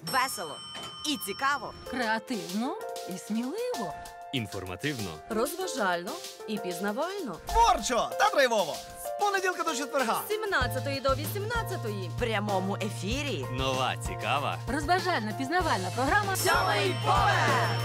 Весело і цікаво. Креативно і сміливо. Інформативно. Розважально і пізнавально. Творчо та драйвово! З понеділка до четверга. З 17 до 18. В прямому ефірі. Нова, цікава. Розважальна, пізнавальна програма Сьомий поверх!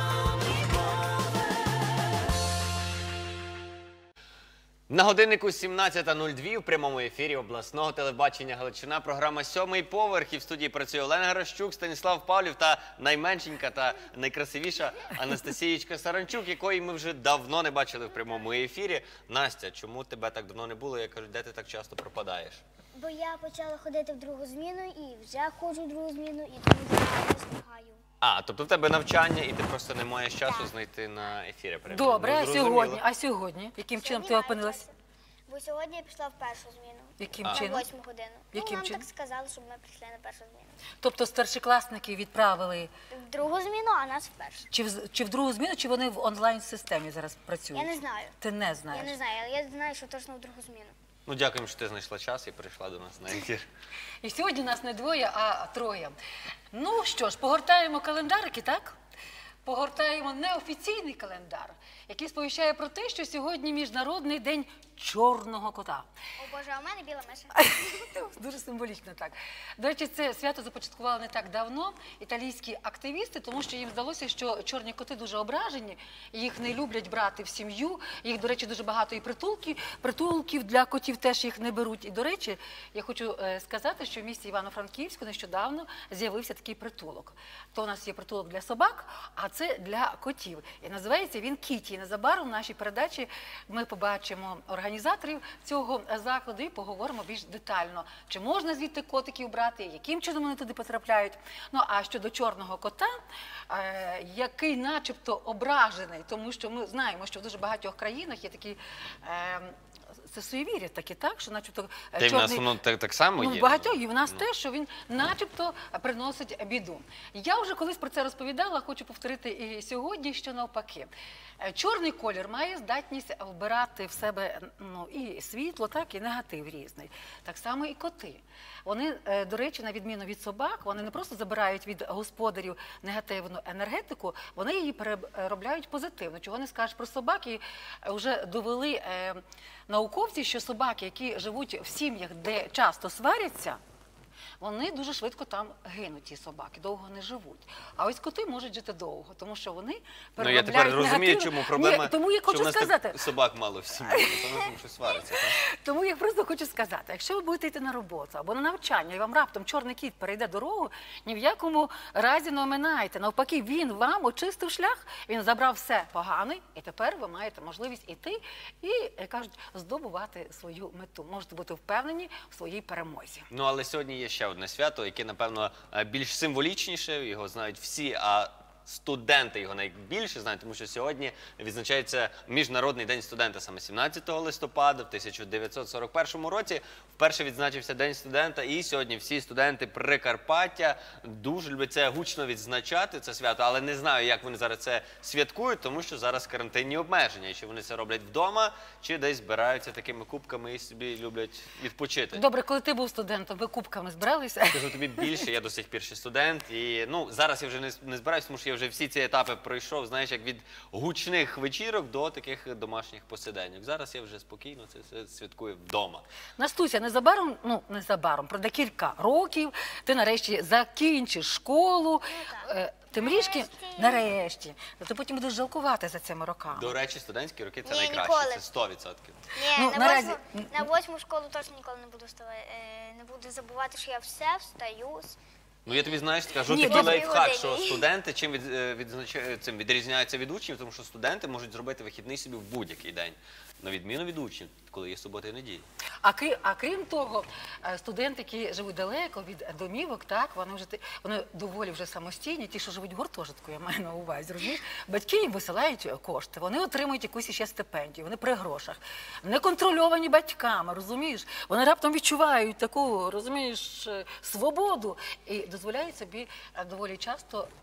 На годиннику 17:02 в прямому ефірі обласного телебачення Галичина. Програма «Сьомий поверх». І в студії працює Олена Гаращук, Станіслав Павлів та найменшенька та найкрасивіша Анастасієчка Саранчук, якої ми вже давно не бачили в прямому ефірі. Настя, чому тебе так давно не було? Я кажу, де ти так часто пропадаєш? Бо я почала ходити в другу зміну і вже ходжу в другу зміну, і тому я не встигаю. А, тобто в тебе навчання і ти просто не маєш часу знайти на ефірі. Добре, Ну, а сьогодні? Яким чином ти опинилась? Бо сьогодні я пішла в першу зміну. Яким На чином? 8 годину. Яким нам чином? так сказали, щоб ми прийшли на першу зміну. Тобто старшокласники відправили В другу зміну, а нас в першу. чи в другу зміну, чи вони в онлайн-системі зараз працюють? Я не знаю. Ти не знаєш? Я не знаю, але я знаю, що точно в другу зміну. Ну, дякуємо, що ти знайшла час і прийшла до нас на ефір. І сьогодні нас не двоє, а троє. Ну що ж, погортаємо календарики, так? Погортаємо неофіційний календар, який сповіщає про те, що сьогодні Міжнародний день чорного кота. О Боже, а в мене біла миша. Дуже символічно так. До речі, це свято започаткували не так давно італійські активісти, тому що їм здалося, що чорні коти дуже ображені, їх не люблять брати в сім'ю, їх, до речі, дуже багато і притулків для котів теж їх не беруть. І, до речі, я хочу сказати, що в місті Івано-Франківську нещодавно з'явився такий притулок. То у нас є притулок для собак, а це для котів. І називається він «Кіті». І незабаром в нашій передачі ми побачимо організаторів цього закладу і поговоримо більш детально, чи можна звідти котиків брати, яким чином вони туди потрапляють. Ну, а щодо чорного кота, який начебто ображений, тому що ми знаємо, що в дуже багатьох країнах є такі... Це суєвір'я таке, так? Що начебто Та й в нас воно так само є. Ну, багатьох, і в нас теж, що він начебто приносить біду. Я вже колись про це розповідала, хочу повторити і сьогодні, що навпаки. Чорний колір має здатність вбирати в себе і світло, так, і негатив різний. Так само і коти. Вони, до речі, на відміну від собак, вони не просто забирають від господарів негативну енергетику, вони її переробляють позитивно. Чого не скажеш про собак, і вже довели науковці, що собаки, які живуть в сім'ях, де часто сваряться, вони дуже швидко там гинуть, ті собаки, довго не живуть. А ось коти можуть жити довго, тому що вони переробляють Ну, я тепер розумію, негативну... чому проблема, Ні, тому я хочу що в нас сказати... так собак мало в сім'ї, тому що свариться, так? Тому я просто хочу сказати, якщо ви будете йти на роботу або на навчання, і вам раптом чорний кіт перейде дорогу, ні в якому разі не оминайте. Навпаки, він вам очистив шлях, він забрав все погане, і тепер ви маєте можливість іти і, як кажуть, здобувати свою мету. Можете бути впевнені в своїй перемозі. Ну, але сьогодні є ще одне свято, яке, напевно, більш символічніше, його знають всі, а студенти його найбільше знають, тому що сьогодні відзначається Міжнародний день студента. Саме 17 листопада в 1941 році вперше відзначився День студента, і сьогодні всі студенти Прикарпаття дуже люблять це гучно відзначати, це свято, але не знаю, як вони зараз це святкують, тому що зараз карантинні обмеження, і чи вони це роблять вдома, чи десь збираються такими кубками і собі люблять відпочити. Добре, коли ти був студентом, ви кубками збиралися? Скажу тобі більше, я до сих пір ще студент, і ну, зараз я вже не збираюся, тому що я вже всі ці етапи пройшов, знаєш, як від гучних вечірок до таких домашніх посиденьок. Зараз я вже спокійно це все святкую вдома. Настуся, незабаром, про декілька років ти нарешті закінчиш школу. Ти мрішки? Нарешті. Ти потім будеш жалкувати за цими роками. До речі, студентські роки це Ні, найкраще, ніколи. це 100%. Ні, наразі... на 8 школу точно ніколи не буду забувати, що я все встаю. Ну, я тобі, знаєш, скажу Ні, такий добре. лайфхак, що студенти чим відрізняються від учнів, тому що студенти можуть зробити вихідний собі в будь-який день, на відміну від учнів, коли є субота і неділя. А крім того, студенти, які живуть далеко від домівок, так, вони доволі вже самостійні, ті, що живуть в гуртожитку, я маю на увазі, розумієш? Батьки їм висилають кошти, вони отримують якусь ще стипендію, вони при грошах, не контрольовані батьками, розумієш? Вони раптом відчувають таку, розумієш, свободу і дозволяють собі доволі часто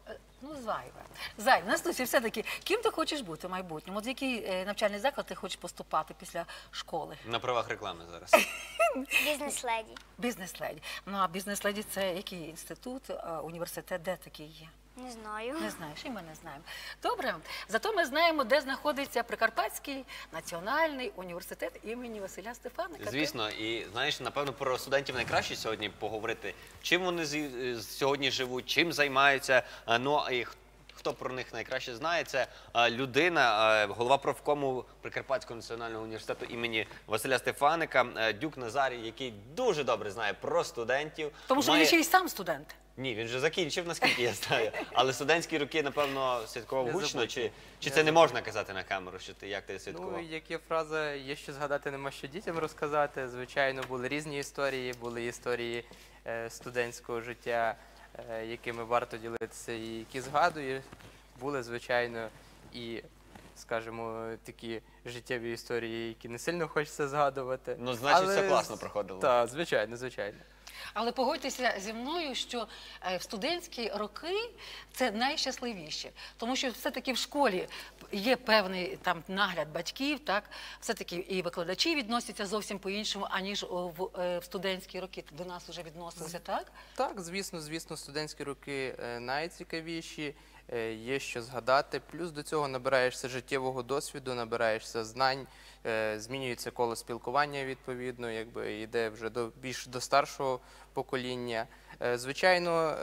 Ну, зайве. Зайве. Настусі, все-таки, ким ти хочеш бути в майбутньому? От в який навчальний заклад ти хочеш поступати після школи? На правах реклами зараз. Бізнес-леді. Бізнес-леді. Ну, а бізнес-леді – це який інститут, університет, де такий є? Не знаю. Не знаєш, і ми не знаємо. Добре, зато ми знаємо, де знаходиться Прикарпатський національний університет імені Василя Стефаника. Звісно, і знаєш, напевно, про студентів найкраще сьогодні поговорити, чим вони сьогодні живуть, чим займаються. Ну і хто про них найкраще знає, це людина, голова профкому Прикарпатського національного університету імені Василя Стефаника, Дюк Назарій, який дуже добре знає про студентів. Тому що він ще й сам студент. Ні, він вже закінчив, наскільки я знаю. Але студентські роки, напевно, святкував Не гучно. забудьте. Чи це не можна казати на камеру, що ти як ти святкував? Ну, як є фраза, є що згадати, нема що дітям розказати. Звичайно, були різні історії, були історії студентського життя, якими варто ділитися і які згадую. Були, звичайно, і, скажімо, такі життєві історії, які не сильно хочеться згадувати. Ну, значить, все класно проходило. Так, звичайно, звичайно. Але погодьтеся зі мною, що в студентські роки це найщасливіше. Тому що все-таки в школі є певний там нагляд батьків, так? Все-таки і викладачі відносяться зовсім по-іншому, аніж в студентські роки до нас вже відносилися, так? Так, звісно, студентські роки найцікавіші, є що згадати. Плюс до цього набираєшся життєвого досвіду, набираєшся знань, змінюється коло спілкування відповідно, якби йде вже більш до старшого покоління. Звичайно,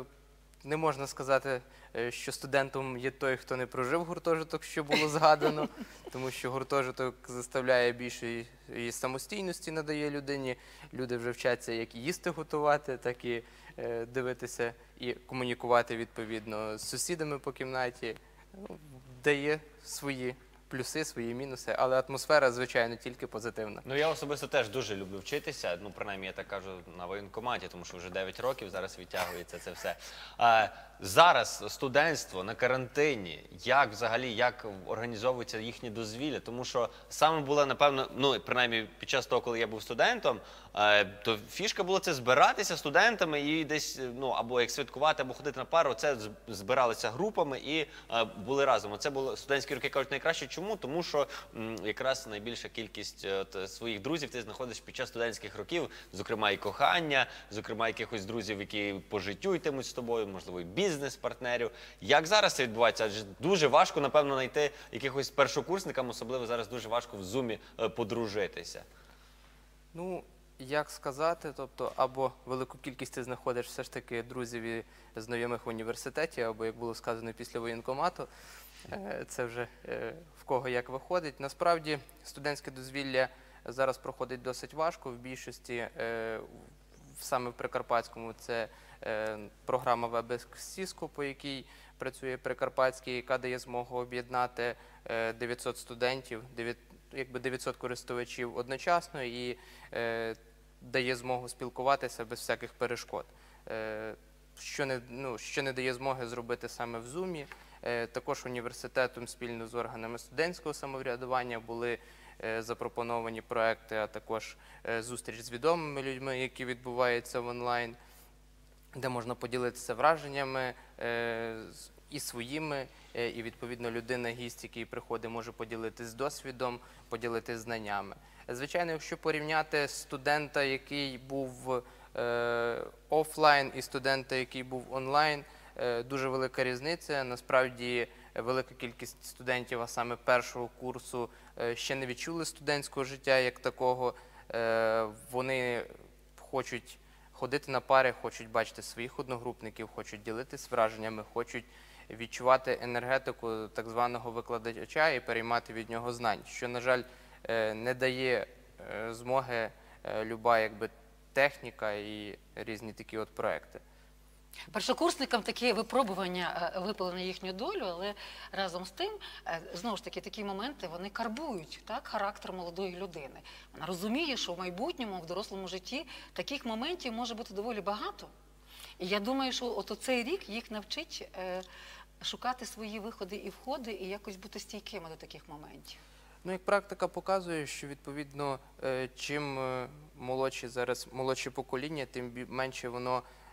не можна сказати, що студентом є той, хто не прожив гуртожиток, що було згадано, тому що гуртожиток заставляє більше і самостійності надає людині. Люди вже вчаться як і їсти готувати, так і дивитися і комунікувати відповідно з сусідами по кімнаті. Дає свої плюси, свої мінуси, але атмосфера, звичайно, тільки позитивна. Ну, я особисто теж дуже люблю вчитися, ну, принаймні, я так кажу на воєнкоматі, тому що вже 9 років зараз відтягується це все. Зараз студентство на карантині, як організовується їхнє дозвілля, тому що саме було, напевно, ну, принаймні, під час того, коли я був студентом, то фішка була це збиратися студентами і десь, ну, або як святкувати, або ходити на пару, це збиралися групами і були разом. Це було студентські роки, кажуть, найкраще. Чому? Тому що якраз найбільша кількість своїх друзів ти знаходиш під час студентських років, зокрема і кохання, зокрема якихось друзів, які по життю йтимуть з тобою, можливо, і бізнес-партнерів. Як зараз це відбувається? Адже дуже важко, напевно, знайти якихось першокурсникам, особливо зараз дуже важко в Зумі подружитися. Ну, як сказати, тобто, або велику кількість ти знаходиш все ж таки друзів і знайомих в університеті, або, як було сказано, після воєнкомату. Це вже в кого як виходить. Насправді, студентське дозвілля зараз проходить досить важко. В більшості, саме в Прикарпатському, це програма WebEx, по якій працює Прикарпатський, яка дає змогу об'єднати 900 студентів, 900 користувачів одночасно і дає змогу спілкуватися без всяких перешкод. Що не дає змоги зробити саме в Зумі. Також університетом спільно з органами студентського самоврядування були запропоновані проекти, а також зустріч з відомими людьми, які відбуваються в онлайн, де можна поділитися враженнями і своїми, і, відповідно, людина-гість, який приходить, може поділитися досвідом, поділитися знаннями. Звичайно, якщо порівняти студента, який був офлайн, і студента, який був онлайн, дуже велика різниця. Насправді, велика кількість студентів, а саме першого курсу, ще не відчули студентського життя як такого. Вони хочуть ходити на пари, хочуть бачити своїх одногрупників, хочуть ділитися враженнями, хочуть відчувати енергетику так званого викладача і переймати від нього знань, що, на жаль, не дає змоги люба якби техніка і різні такі от проекти. Першокурсникам такі випробування випали на їхню долю, але разом з тим, знову ж таки, такі моменти, вони карбують, так, характер молодої людини. Вона розуміє, що в майбутньому, в дорослому житті таких моментів може бути доволі багато. І я думаю, що от цей рік їх навчить шукати свої виходи і входи і якось бути стійкими до таких моментів. Ну, як практика показує, що, відповідно, чим молодші покоління, тим менше воно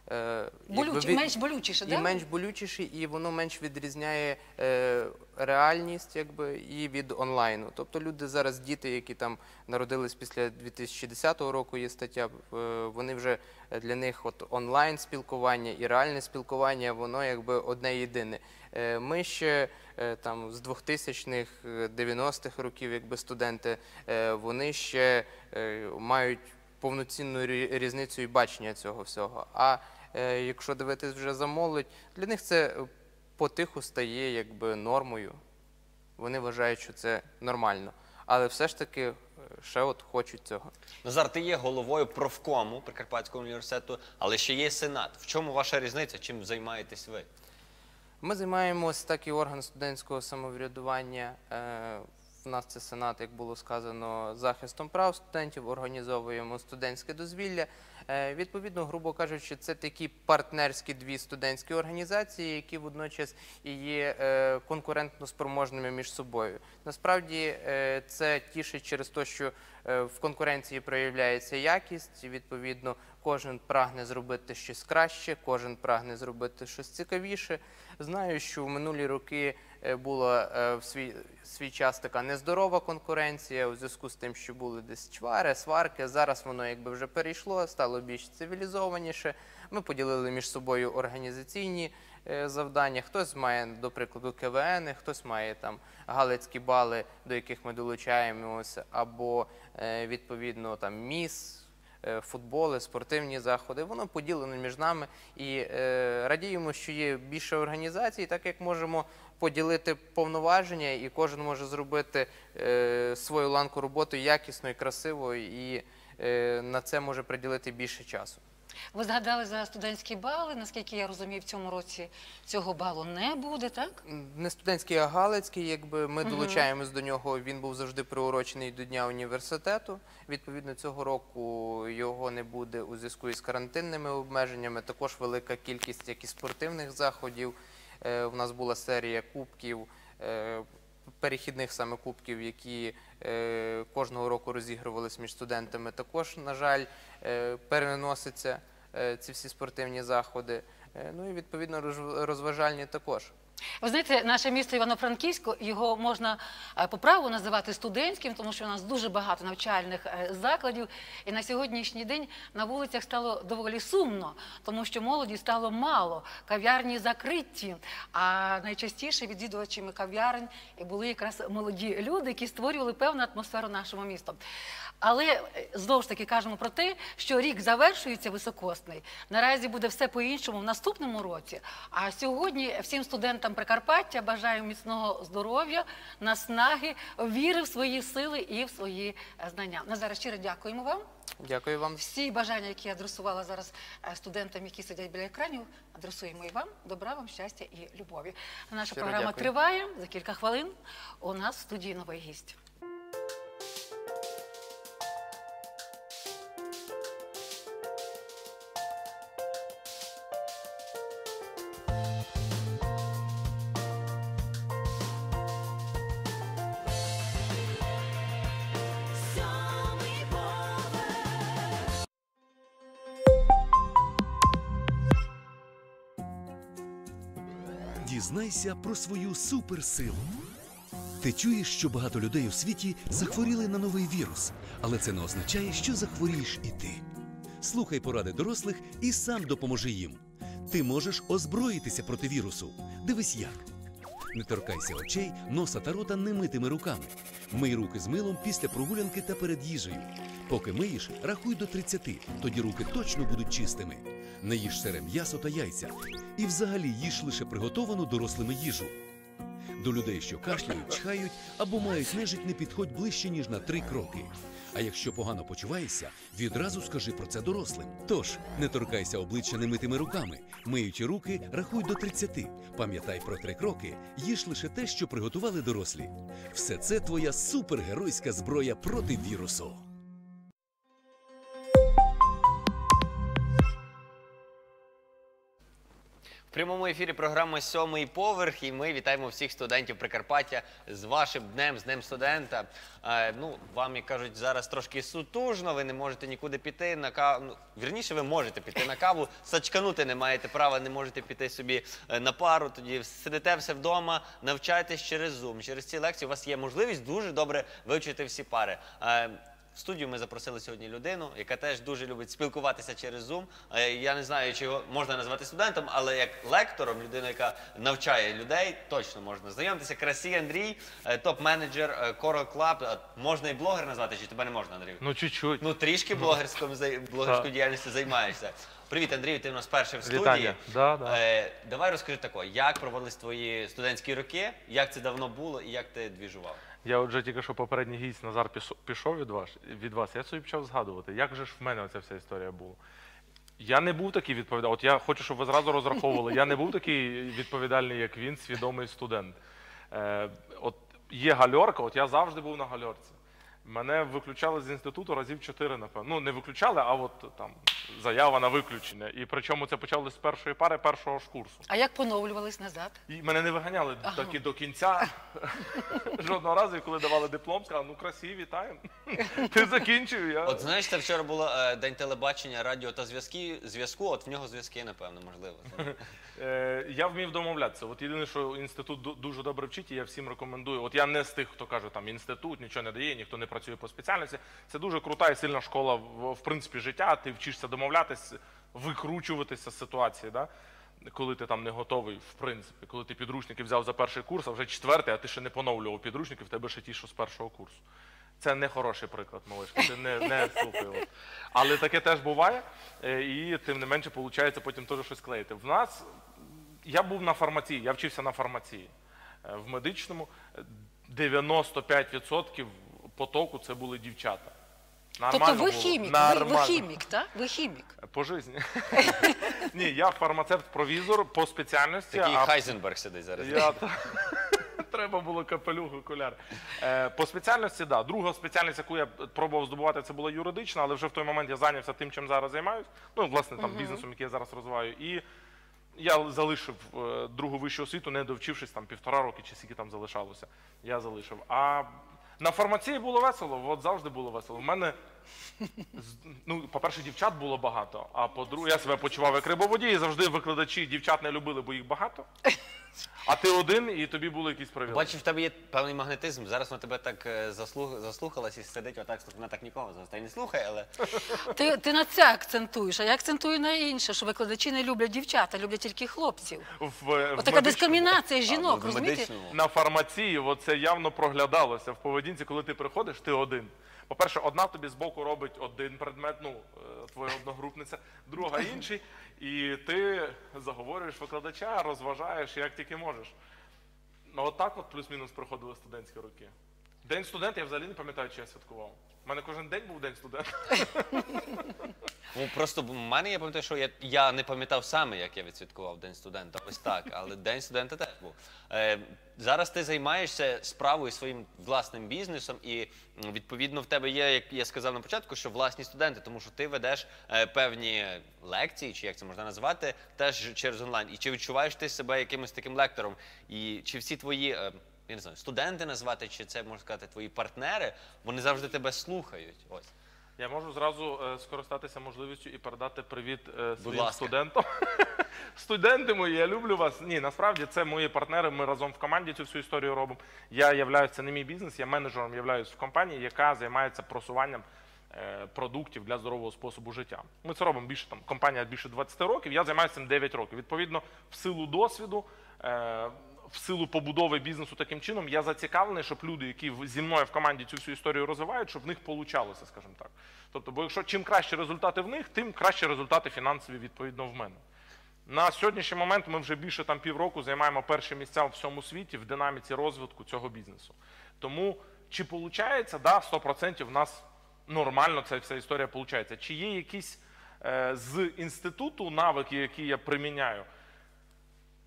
Менш болючіше, і так? менш болючіше, і воно менш відрізняє реальність і від онлайну. Тобто люди зараз, діти, які там народились після 2010 року, є стаття, вони вже для них онлайн спілкування і реальне спілкування, воно одне єдине. Ми ще там з 2000-х, 90-х років, студенти, вони ще мають повноцінну різницю і бачення цього всього. А якщо дивитись вже за молодь, для них це потиху стає нормою. Вони вважають, що це нормально. Але все ж таки ще хочуть цього. Назар, ти є головою профкому Прикарпатського університету, але ще є Сенат. В чому ваша різниця? Чим займаєтесь ви? Ми займаємось такий орган студентського самоврядування. У нас це Сенат, як було сказано, захистом прав студентів, організовуємо студентське дозвілля. Відповідно, грубо кажучи, це такі партнерські дві студентські організації, які водночас і є конкурентно спроможними між собою. Насправді це тішить через те, що в конкуренції проявляється якість, відповідно, кожен прагне зробити щось краще, кожен прагне зробити щось цікавіше. Знаю, що в минулі роки була в свій час така нездорова конкуренція у зв'язку з тим, що були десь чвари, сварки. Зараз воно вже перейшло, стало більш цивілізованіше. Ми поділили між собою організаційні завдання. Хтось має, до прикладу, КВН, хтось має там галицькі бали, до яких ми долучаємося, або, відповідно, там міс, футболи, спортивні заходи. Воно поділено між нами і радіємо, що є більше організацій, так як можемо поділити повноваження і кожен може зробити свою ланку роботи якісно і красиво, і на це може приділити більше часу. Ви згадали за студентські бали. Наскільки я розумію, в цьому році цього балу не буде, так? Не студентський, а галицький. Ми долучаємось до нього. Він був завжди приурочений до Дня університету. Відповідно, цього року його не буде у зв'язку із карантинними обмеженнями. Також велика кількість як і спортивних заходів. У нас була серія кубків, перехідних саме кубків, які кожного року розігрувалися між студентами. Також, на жаль, переносяться ці всі спортивні заходи. Ну і, відповідно, розважальні також. Ви знаєте, наше місто Івано-Франківськ, його можна по праву називати студентським, тому що у нас дуже багато навчальних закладів. І на сьогоднішній день на вулицях стало доволі сумно, тому що молоді стало мало, кав'ярні закриті. А найчастіше відвідувачами кав'ярень були якраз молоді люди, які створювали певну атмосферу нашому місту. Але, знову ж таки, кажемо про те, що рік завершується високосний. Наразі буде все по-іншому в наступному році. А сьогодні всім студентам Прикарпаття бажаю міцного здоров'я, наснаги, віри в свої сили і в свої знання. Назаре, щиро дякуємо вам. Дякую вам. Всі бажання, які я адресувала зараз студентам, які сидять біля екранів, адресуємо і вам. Добра вам, щастя і любові. Наша програма триває. За кілька хвилин у нас в студії новий гість. Дізнайся про свою суперсилу. Ти чуєш, що багато людей у світі захворіли на новий вірус, але це не означає, що захворієш і ти. Слухай поради дорослих і сам допоможи їм. Ти можеш озброїтися проти вірусу. Дивись як. Не торкайся очей, носа та рота немитими руками. Мий руки з милом після прогулянки та перед їжею. Поки миєш, рахуй до 30, тоді руки точно будуть чистими. Не їж сире м'ясо та яйця. І взагалі їж лише приготовану дорослими їжу. До людей, що кашляють, чхають або мають нежить, не підходь ближче, ніж на 3 кроки. А якщо погано почуваєшся, відразу скажи про це дорослим. Тож, не торкайся обличчя немитими руками. Миючи руки, рахуй до 30. Пам'ятай про 3 кроки, їж лише те, що приготували дорослі. Все це твоя супергеройська зброя проти вірусу. В прямому ефірі програма «Сьомий поверх» і ми вітаємо всіх студентів Прикарпаття з вашим днем, з Днем студента. Ну, вам, як кажуть, зараз трошки сутужно, ви не можете нікуди піти на каву. Ну, вірніше, ви можете піти на каву, сачканути не маєте права, не можете піти собі на пару, тоді сидите все вдома, навчайтесь через Zoom. Через ці лекції у вас є можливість дуже добре вивчити всі пари. В студію ми запросили сьогодні людину, яка теж дуже любить спілкуватися через Zoom. Я не знаю, чи його можна назвати студентом, але як лектором, людина, яка навчає людей, точно можна знайомитися. Красій Андрій, топ-менеджер Coral Club. Можна і блогер назвати, чи тебе не можна, Андрій? Ну, чуть-чуть. Ну, трішки блогерською діяльністю займаєшся. Привіт, Андрій, ти у нас перший в студії. Вітання. Да. Давай розкажи тако, як проводились твої студентські роки, як це давно було і як ти двіжував? Я отже тільки що попередній гість Назар пішов від вас, я собі почав згадувати, як же ж в мене оця вся історія була. Я не був такий відповідальний, от я хочу, щоб ви зразу розраховували, я не був такий відповідальний, як він, свідомий студент. От є гальорка, от я завжди був на гальорці. Мене виключали з інституту разів 4, напевно. Ну, не виключали, а от там заява на виключення. І причому це почалося з першої пари першого ж курсу. А як поновлювались назад? І мене не виганяли таки до кінця. Жодного разу, і коли давали диплом, сказали, ну красиві, вітаємо. Ти закінчив. От знаєш, це вчора було День телебачення, радіо та зв'язку, от в нього зв'язки, напевно, можливо. Я вмів домовлятися. От єдине, що інститут дуже добре вчить, і я всім рекомендую. От я не з тих, хто каже, там інститут нічого не дає, ніхто не працює по спеціальності. Це дуже крута і сильна школа, в принципі, життя. Ти вчишся домовлятися, викручуватися з ситуації, да? Коли ти там не готовий, в принципі. Коли ти підручники взяв за перший курс, а вже четвертий, а ти ще не поновлював підручники, в тебе ще ті, що з першого курсу. Це не хороший приклад, малишка, ти не слухай. Але таке теж буває, і тим не менше, виходить потім теж щось клеїти. В нас, я був на фармації, я вчився на фармації. В медичному 95% потоку це були дівчата. Тобто ви хімік, ви хімік, так? Ви хімік. По житті. Ні, я фармацевт-провізор по спеціальності. Такий Хайзенберг сидить зараз. Треба було капелюх, окуляр. По спеціальності, так. Друга спеціальність, яку я пробував здобувати, це була юридична, але вже в той момент я зайнявся тим, чим зараз займаюся. Ну, власне, там, бізнесом, який я зараз розвиваю. І я залишив другу вищу освіту, не довчившись, там, 1,5 роки, чи скільки там залишалося. Я залишив. А на фармації було весело, от завжди було весело. В мене, ну, по-перше, дівчат було багато, а по-друге, я себе почував як рибоводій, і завжди викладачі дівчат не любили, бо їх багато. А ти один, і тобі були якісь привілеї. Бачиш, в тебе є певний магнетизм. Зараз вона тебе так заслухалась і сидить отак, вона так нікого зараз не слухає, але... Ти на це акцентуєш, а я акцентую на інше, що викладачі не люблять дівчат, а люблять тільки хлопців. Отака дискримінація жінок, розумієте? На фармації це явно проглядалося в поведінці, коли ти приходиш, ти один. По-перше, одна тобі збоку робить один предмет, ну, твоя одногрупниця, друга інший, і ти заговорюєш викладача, розважаєш, як тільки можеш. Ну, отак от плюс-мінус проходили студентські роки. День студента я взагалі не пам'ятаю, чи я святкував. У мене кожен день був День студента. Ну, просто в мене, я пам'ятаю, що я не пам'ятав саме, як я відсвяткував День студента, ось так, але День студента теж був. Зараз ти займаєшся справою своїм власним бізнесом і, відповідно, в тебе є, як я сказав на початку, що власні студенти, тому що ти ведеш певні лекції, чи як це можна назвати, теж через онлайн. І чи відчуваєш ти себе якимось таким лектором? І чи всі твої... я не знаю, студенти назвати, чи це, можна сказати, твої партнери, вони завжди тебе слухають. Ось. Я можу зразу скористатися можливістю і передати привіт своїм студентам. Студенти мої, я люблю вас. Ні, насправді це мої партнери, ми разом в команді цю всю історію робимо. Я являюсь, це не мій бізнес, я менеджером являюсь в компанії, яка займається просуванням продуктів для здорового способу життя. Ми це робимо більше, там, компанія більше 20 років, я займаюся цим 9 років. Відповідно, в силу досвіду, в силу побудови бізнесу таким чином, я зацікавлений, щоб люди, які зі мною в команді цю всю історію розвивають, щоб в них получалося, скажімо так. Тобто, бо якщо чим кращі результати в них, тим кращі результати фінансові, відповідно, в мене. На сьогоднішній момент ми вже більше там півроку займаємо перші місця в всьому світі в динаміці розвитку цього бізнесу. Тому, чи виходить, да, 100% в нас нормально ця вся історія виходить. Чи є якісь з інституту навики, які я приміняю?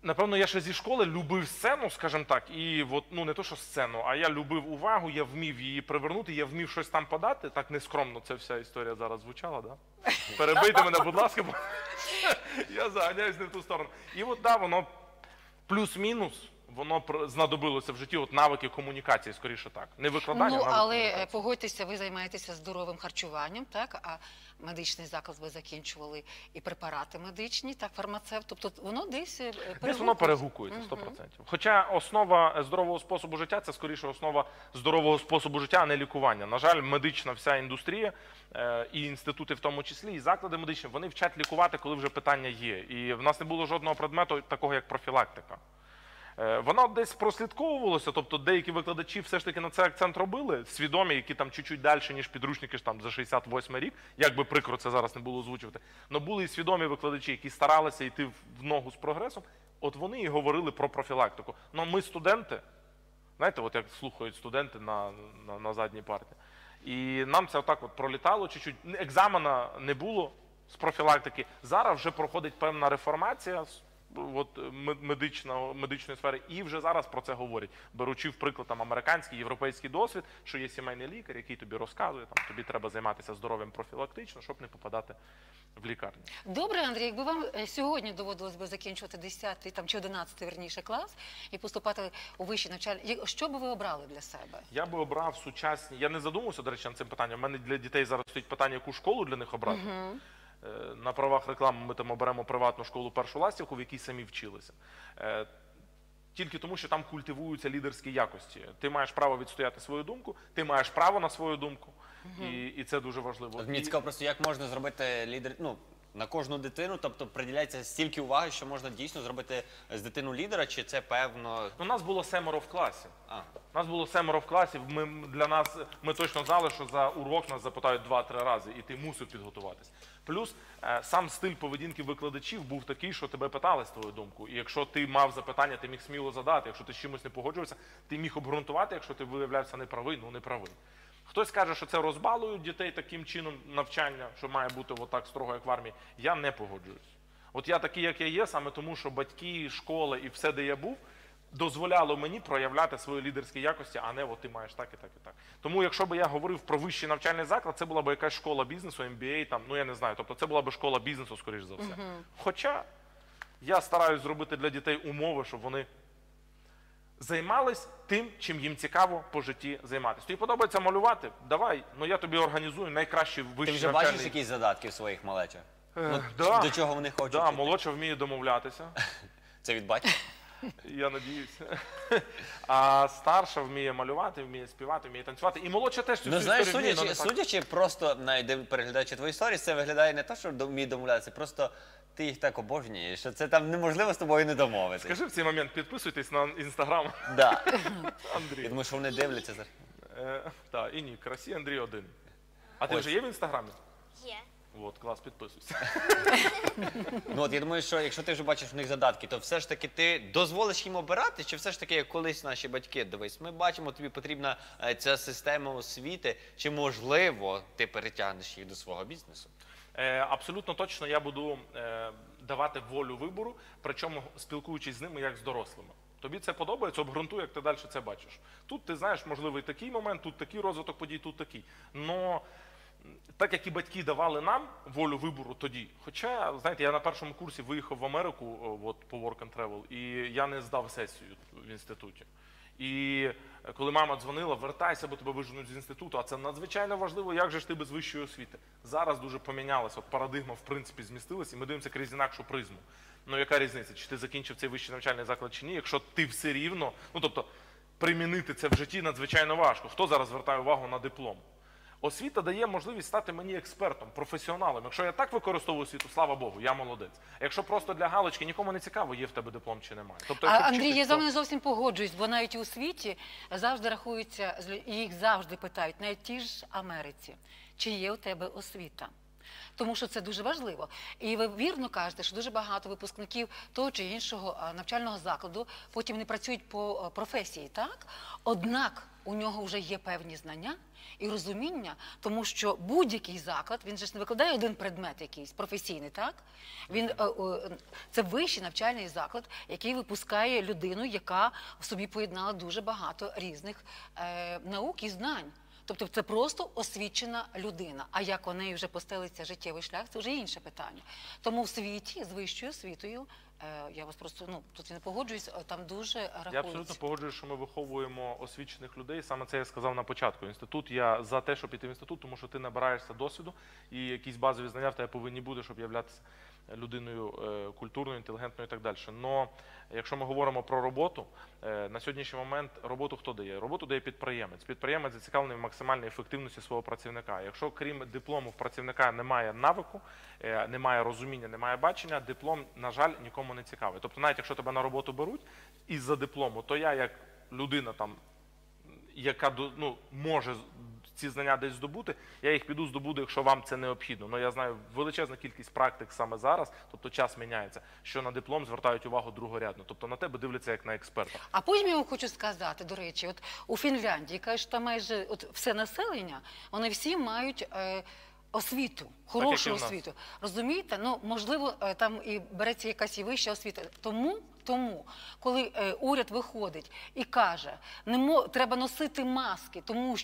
Напевно, я ще зі школи любив сцену, скажімо так, і от, ну не то, що сцену, а я любив увагу, я вмів її привернути, я вмів щось там подати. Так нескромно ця вся історія зараз звучала, да? Перебийте мене, будь ласка, бо я заганяюсь не в ту сторону. І от, да, воно плюс-мінус, воно знадобилося в житті, от навики комунікації, скоріше так. Не викладання, Ну, а але комунікації. погодьтеся, ви займаєтеся здоровим харчуванням, так? А медичний заклад ви закінчували і препарати медичні, так, фармацевт. Тобто воно десь Десь воно перегукується 100%. Хоча основа здорового способу життя – це скоріше основа здорового способу життя, а не лікування. На жаль, медична вся індустрія, і інститути в тому числі, і заклади медичні, вони вчать лікувати, коли вже питання є. І в нас не було жодного предмету такого, як профілактика. Воно десь прослідковувалося, тобто деякі викладачі все ж таки на це акцент робили, свідомі, які там чуть-чуть далі, ніж підручники ж там за 68 рік, як би прикро це зараз не було озвучувати. Но були і свідомі викладачі, які старалися йти в ногу з прогресом, от вони і говорили про профілактику. Ну ми студенти, знаєте, от як слухають студенти на задній парті, і нам це отак от пролітало чуть-чуть, екзамена не було з профілактики, зараз вже проходить певна реформація, от, медичної сфери, і вже зараз про це говорять, беручи в приклад там американський, європейський досвід, що є сімейний лікар, який тобі розказує, там тобі треба займатися здоров'ям профілактично, щоб не попадати в лікарню. Добре, Андрій, якби вам сьогодні доводилось би закінчувати 10-й там, чи 11-й, верніше, клас і поступати у вищі навчальні, що би ви обрали для себе? Я би обрав сучасні, я не задумувався, до речі, над цим питанням, у мене для дітей зараз стоїть питання, яку школу для них обрати. На правах реклами ми там оберемо приватну школу «Першу ластівку», в якій самі вчилися. Тільки тому, що там культивуються лідерські якості. Ти маєш право відстояти свою думку, ти маєш право на свою думку, і це дуже важливо. Мені цікаво просто, як можна зробити лідер, ну, на кожну дитину, тобто приділяється стільки уваги, що можна дійсно зробити з дитину лідера, чи це певно... У нас було 7 в класі. Нас було 7 в класі, ми точно знали, що за урок нас запитають 2-3 рази, і ти мусив підготуватись. Плюс сам стиль поведінки викладачів був такий, що тебе питали з твою думку. І якщо ти мав запитання, ти міг сміло задати. Якщо ти з чимось не погоджувався, ти міг обґрунтувати, якщо ти виявлявся неправий, ну неправий. Хтось каже, що це розбалують дітей таким чином навчання, що має бути отак строго, як в армії. Я не погоджуюсь. От я такий, як я є, саме тому, що батьки, школа і все, де я був, дозволяло мені проявляти свої лідерські якості, а не от ти маєш так і так і так. Тому якщо б я говорив про вищий навчальний заклад, це була б якась школа бізнесу, MBA, там, ну я не знаю, тобто це була б школа бізнесу, скоріш за все. Хоча я стараюсь зробити для дітей умови, щоб вони займались тим, чим їм цікаво по житті займатися. Тобі подобається малювати? Давай, ну я тобі організую найкращий вищий навчальний... Ти вже бачиш якісь задатки в своїх малечах? До чого вони хочуть? Так, молодша вміє домовлятися. Це від батька? Я надіюся. А старша вміє малювати, вміє співати, вміє танцювати. І молодша теж цю історію вміє. Ну, знаєш, судячи просто, навіть переглядаючи твої історії, це виглядає не те, що вміє домовлятися, просто ти їх так обожнюєш, що це там неможливо з тобою не домовитися. Скажи в цей момент, підписуйтесь на Інстаграм. Так. Андрій. Я думаю, що вони дивляться. Так, і ні, Красі Андрій 1. А ти вже є в Інстаграмі? Є. От, клас, підписуйся. Ну от я думаю, що якщо ти вже бачиш в них задатки, то все ж таки ти дозволиш їм обирати, чи все ж таки, як колись наші батьки, дивись, ми бачимо, тобі потрібна ця система освіти, чи можливо ти перетягнеш їх до свого бізнесу? Абсолютно точно я буду давати волю вибору, причому спілкуючись з ними як з дорослими. Тобі це подобається, обґрунтуй, як ти далі це бачиш. Тут ти знаєш, можливо, і такий момент, тут такий розвиток подій, тут такий. Но так як і батьки давали нам волю вибору тоді, хоча, знаєте, я на першому курсі виїхав в Америку от, по Work and Travel, і я не здав сесію в інституті. І коли мама дзвонила, вертайся, бо тебе виженуть з інституту, а це надзвичайно важливо, як же ж ти без вищої освіти. Зараз дуже помінялася, от парадигма в принципі змістилася, і ми дивимося крізь інакшу призму. Ну яка різниця, чи ти закінчив цей вищий навчальний заклад чи ні, якщо ти все рівно, ну тобто примінити це в житті надзвичайно важко. Хто зараз звертає увагу на диплом? Освіта дає можливість стати мені експертом, професіоналом. Якщо я так використовую освіту, слава Богу, я молодець. А якщо просто для галочки, нікому не цікаво, є в тебе диплом чи немає. Тобто, Андрій, я з вами не зовсім погоджуюсь, бо навіть у світі завжди рахуються, і їх завжди питають, навіть ті ж Америці, чи є у тебе освіта. Тому що це дуже важливо. І ви вірно кажете, що дуже багато випускників того чи іншого навчального закладу потім не працюють по професії, так? Однак у нього вже є певні знання і розуміння, тому що будь-який заклад, він же ж не викладає один предмет якийсь, професійний, так? Це вищий навчальний заклад, який випускає людину, яка в собі поєднала дуже багато різних наук і знань. Тобто це просто освічена людина. А як у неї вже постелиться життєвий шлях, це вже інше питання. Тому в світі з вищою освітою, я вас просто, тут я не погоджуюсь, там дуже рахується. Я абсолютно погоджуюсь, що ми виховуємо освічених людей. Саме це я сказав на початку. Інститут, я за те, щоб піти в інститут, тому що ти набираєшся досвіду і якісь базові знання в тебе повинні бути, щоб являтися людиною культурною, інтелігентною і так далі. Но якщо ми говоримо про роботу, на сьогоднішній момент роботу хто дає? Роботу дає підприємець. Підприємець зацікавлений в максимальній ефективності свого працівника. Якщо крім диплому в працівника немає навику, немає розуміння, немає бачення, диплом, на жаль, нікому не цікавий. Тобто навіть якщо тебе на роботу беруть із-за диплому, то я як людина, яка може ці знання десь здобути, я їх піду здобуду, якщо вам це необхідно. Но я знаю величезну кількість практик саме зараз, тобто час міняється, що на диплом звертають увагу другорядно. Тобто на тебе дивляться як на експерта. А потім я вам хочу сказати, до речі, от у Фінляндії, кажуть, там майже все населення, вони всі мають освіту, хорошу освіту. Розумієте? Можливо, там і береться якась і вища освіта. Тому, коли уряд виходить і каже, треба носити маски, тому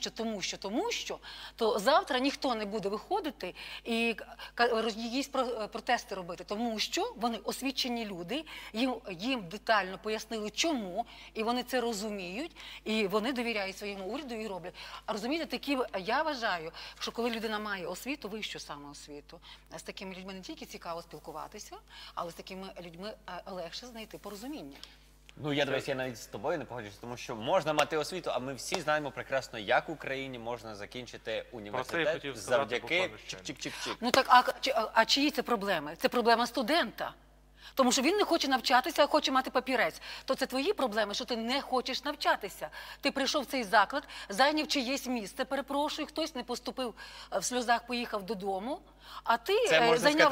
що, то завтра ніхто не буде виходити і якісь протести робити, тому що вони освічені люди, їм детально пояснили чому, і вони це розуміють, і вони довіряють своєму уряду і роблять. А розумієте, я вважаю, що коли людина має освіту, вищу саме освіту, з такими людьми не тільки цікаво спілкуватися, але з такими людьми легше знайти порозуміння. Я навіть з тобою не погоджуюсь, тому що можна мати освіту, а ми всі знаємо прекрасно, як в Україні можна закінчити університет завдяки чик-чик-чик-чик. А чиї це проблеми? Це проблема студента. Тому що він не хоче навчатися, а хоче мати папірець. То це твої проблеми, що ти не хочеш навчатися. Ти прийшов в цей заклад, зайняв чиєсь місце, перепрошую, хтось не поступив в сльозах, поїхав додому, а ти зайняв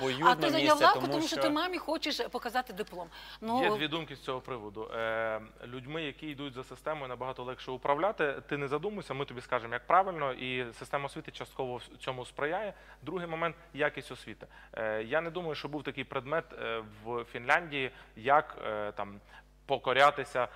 лавку, тому що ти мамі хочеш показати диплом. Є дві думки з цього приводу. Людьми, які йдуть за системою, набагато легше управляти. Ти не задумуйся, ми тобі скажемо, як правильно, і система освіти частково цьому сприяє. Другий момент – якість освіти. Я не думаю, що був такий предмет в Фінляндії, як покорятися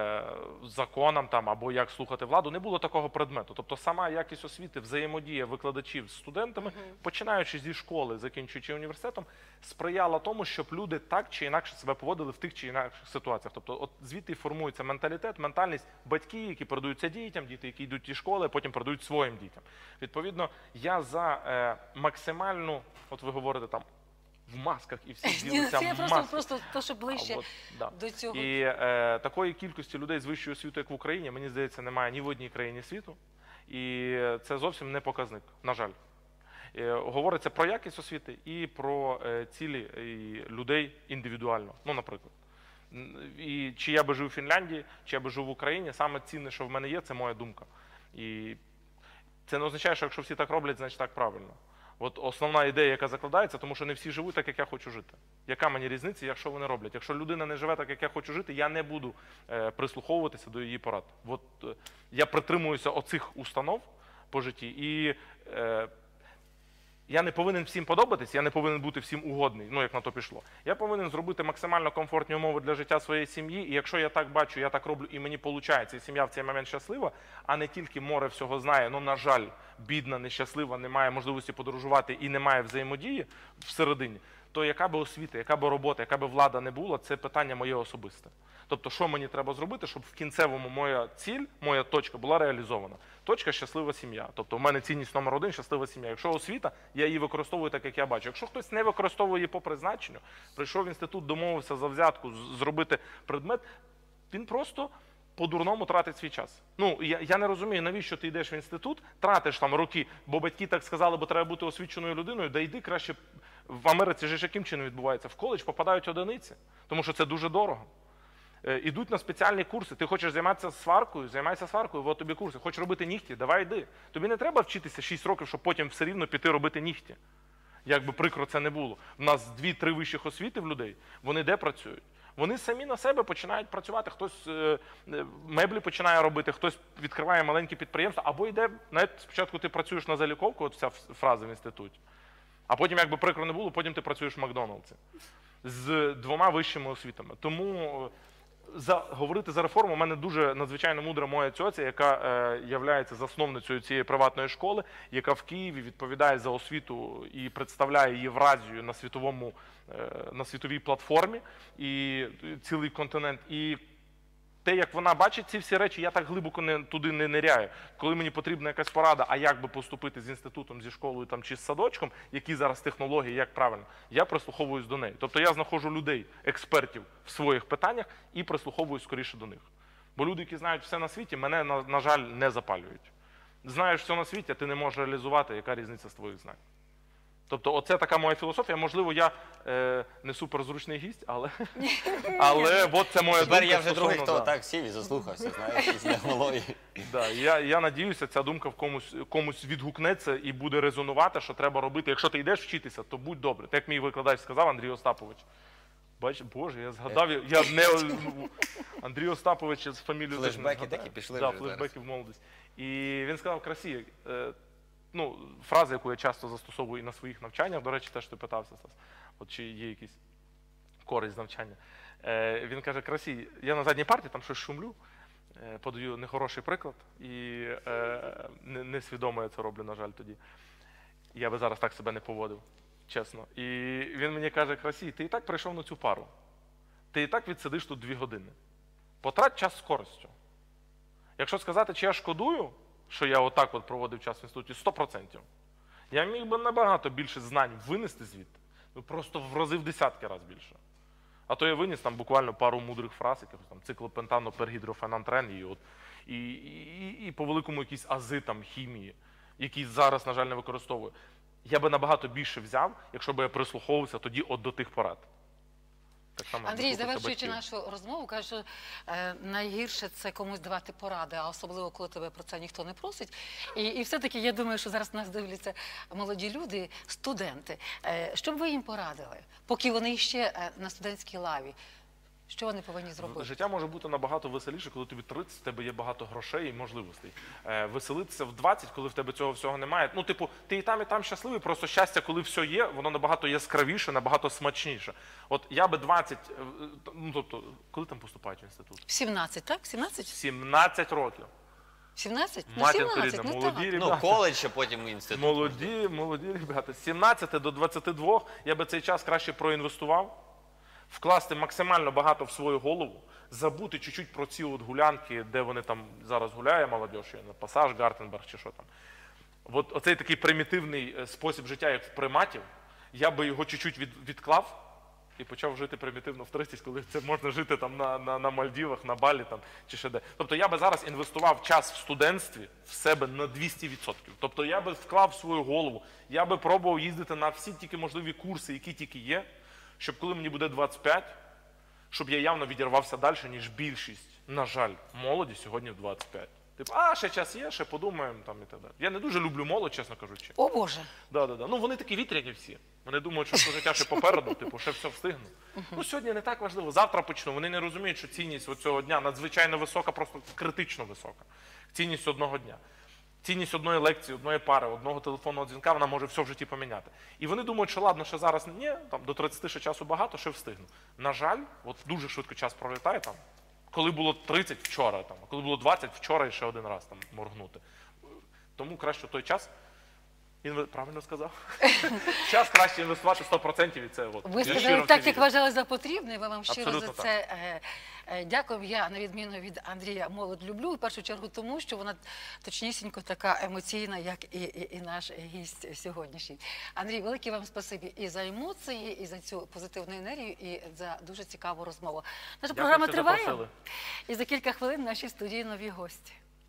законам або як слухати владу. Не було такого предмету. Тобто сама якість освіти, взаємодія викладачів з студентами, починаючи зі школи, закінчуючи університетом, сприяла тому, щоб люди так чи інакше себе поводили в тих чи інакших ситуаціях. Тобто от звідти формується менталітет, ментальність батьків, які передаються дітям, діти, які йдуть із школи, а потім передають своїм дітям. Відповідно, я за максимальну, от ви говорите в масках і всі ділися маски. Просто то, що ближче до цього. І такої кількості людей з вищою освітою, як в Україні, мені здається, немає ні в одній країні світу. І це зовсім не показник, на жаль. Говориться про якість освіти і про цілі людей індивідуально, наприклад. І чи я би жив у Фінляндії, чи я би жив в Україні, саме цінне, що в мене є, це моя думка. І це не означає, що якщо всі так роблять, значить так правильно. От основна ідея, яка закладається, тому що не всі живуть так, як я хочу жити. Яка мені різниця, якщо вони роблять? Якщо людина не живе так, як я хочу жити, я не буду прислуховуватися до її порад. От я притримуюся оцих установ по житті, і я не повинен всім подобатись, я не повинен бути всім угодний, як на то пішло. Я повинен зробити максимально комфортні умови для життя своєї сім'ї, і якщо я так бачу, я так роблю, і мені виходить, і сім'я в цей момент щаслива, а не тільки море всього знає, на жаль, бідна, нещаслива, не має можливості подорожувати і не має взаємодії всередині, то яка би освіта, яка би робота, яка би влада не була, це питання моє особисте. Тобто, що мені треба зробити, щоб в кінцевому моя ціль, моя точка була реалізована. Точка – щаслива сім'я. Тобто, в мене цінність номер 1 – щаслива сім'я. Якщо освіта, я її використовую так, як я бачу. Якщо хтось не використовує її по призначенню, прийшов в інститут, домовився за взятку, зробити предмет, він просто по-дурному тратить свій час. Я не розумію, навіщо ти йдеш в інститут, тратиш там роки, бо батьки так сказали, бо треба бути освіченою людиною, да йди краще, в Америці ж яким чином відбувається? В коледж попадають одиниці, тому що це дуже дорого. Ідуть на спеціальні курси. Ти хочеш займатися сваркою, займайся сваркою, от тобі курси. Хочеш робити нігті, давай йди. Тобі не треба вчитися 6 років, щоб потім все рівно піти робити нігті. Як би прикро це не було. У нас 2-3 вищих освіти в людей, вони де працюють? Вони самі на себе починають працювати, хтось меблі починає робити, хтось відкриває маленькі підприємства, або йде, навіть спочатку ти працюєш на заліковку, от вся фраза в інституті, а потім, як би прикро не було, потім ти працюєш в Макдональдсі з 2 вищими освітами. Тому говорити за реформу, у мене дуже надзвичайно мудра моя тьоця, яка є засновницею цієї приватної школи, яка в Києві відповідає за освіту і представляє Євразію на світовій платформі, і цілий континент. І те, як вона бачить ці всі речі, я так глибоко туди не ниряю. Коли мені потрібна якась порада, а як би поступити з інститутом, зі школою там, чи з садочком, які зараз технології, як правильно, я прислуховуюсь до неї. Тобто я знаходжу людей, експертів в своїх питаннях і прислуховуюсь скоріше до них. Бо люди, які знають все на світі, мене, на жаль, не запалюють. Знаєш все на світі, а ти не можеш реалізувати, яка різниця з твоїх знань. Тобто оце така моя філософія. Можливо, я не суперзручний гість, але от це моя думка. Тепер я вже другий, хто так сів і заслухався, знаєш, із технології. Я надіюся, ця думка комусь відгукнеться і буде резонувати, що треба робити. Якщо ти йдеш вчитися, то будь добре. Так як мій викладач сказав, Андрій Остапович. Бач, Боже, я згадав, Андрій Остапович з фамілією... Флешбеки такі пішли вже зараз. Так, флешбеки в молодість. І він сказав красиві, фраза, яку я часто застосовую і на своїх навчаннях, до речі, теж ти питався, Стас, от чи є якісь користь з навчання. Він каже, красі, я на задній парті там щось шумлю, подаю нехороший приклад, і несвідомо я це роблю, на жаль, тоді. Я би зараз так себе не поводив, чесно. І він мені каже, красі, ти і так прийшов на цю пару, ти і так відсидиш тут 2 години. Потрать час з користю. Якщо сказати, чи я шкодую, що я отак от проводив час в інституті, 100%. Я міг би набагато більше знань винести звідти, просто в рази в десятки разів більше. А то я виніс там буквально пару мудрих фраз, якихось там циклопентано пергідрофенантрен, і по великому якісь ази там хімії, які зараз, на жаль, не використовую. Я би набагато більше взяв, якщо б я прислуховувався тоді от до тих порад. Андрій, завершуючи нашу розмову, каже, що найгірше це комусь давати поради, а особливо, коли тебе про це ніхто не просить. І все-таки я думаю, що зараз нас дивляться молоді люди, студенти. Що б ви їм порадили, поки вони ще на студентській лаві? Що вони повинні зробити? Життя може бути набагато веселіше, коли тобі 30, в тебе є багато грошей і можливостей. Веселитися в 20, коли в тебе цього всього немає. Ну, типу, ти і там щасливий, просто щастя, коли все є, воно набагато яскравіше, набагато смачніше. От я би 20, ну, тобто, коли там поступають в інститут? 17, так? 17? 17 років. 17? Ну, 17, молоді ребята. Ну, коледж, а потім інститут. Молоді ребята. З 17 до 22 я би цей час краще проінвестував. Вкласти максимально багато в свою голову, забути чуть-чуть про ці от гулянки, де вони там зараз гуляє молодь, на Пасаж, Гартенберг чи що там. От оцей такий примітивний спосіб життя, як в приматів, я би його чуть-чуть відклав і почав жити примітивно в 30, коли це можна жити там на Мальдівах, на Балі там, чи ще де. Тобто я би зараз інвестував час в студентстві в себе на 200%. Тобто я би вклав в свою голову, я би пробував їздити на всі тільки можливі курси, які тільки є, щоб коли мені буде 25, щоб я явно відірвався далі, ніж більшість, на жаль, молоді сьогодні в 25. Типу, ще час є, ще подумаємо там і так далі. Я не дуже люблю молодь, чесно кажучи. О, Боже! Да. Ну, вони такі вітряні всі. Вони думають, що життя ще попереду, типу, ще все встигну. Ну, сьогодні не так важливо, завтра почну. Вони не розуміють, що цінність цього дня надзвичайно висока, просто критично висока. Цінність одного дня. Цінність одної лекції, одної пари, одного телефонного дзвінка, вона може все в житті поміняти. І вони думають, що ладно, що зараз ні, там до 30 ще часу багато, ще встигну. На жаль, от дуже швидко час пролітає там. Коли було 30 вчора, там, а коли було 20 вчора і ще один раз там моргнути. Тому краще той час, правильно сказав? Час краще інвестувати 100% і це от. Ви сказали так, як вважали за потрібне, ви вам щиро за це дякую. Я, на відміну від Андрія, молодь люблю, в першу чергу тому, що вона точнісінько така емоційна, як і наш гість сьогоднішній. Андрій, велике вам спасибі і за емоції, і за цю позитивну енергію, і за дуже цікаву розмову. Наша програма триває, і за кілька хвилин в нашій студії нові гості.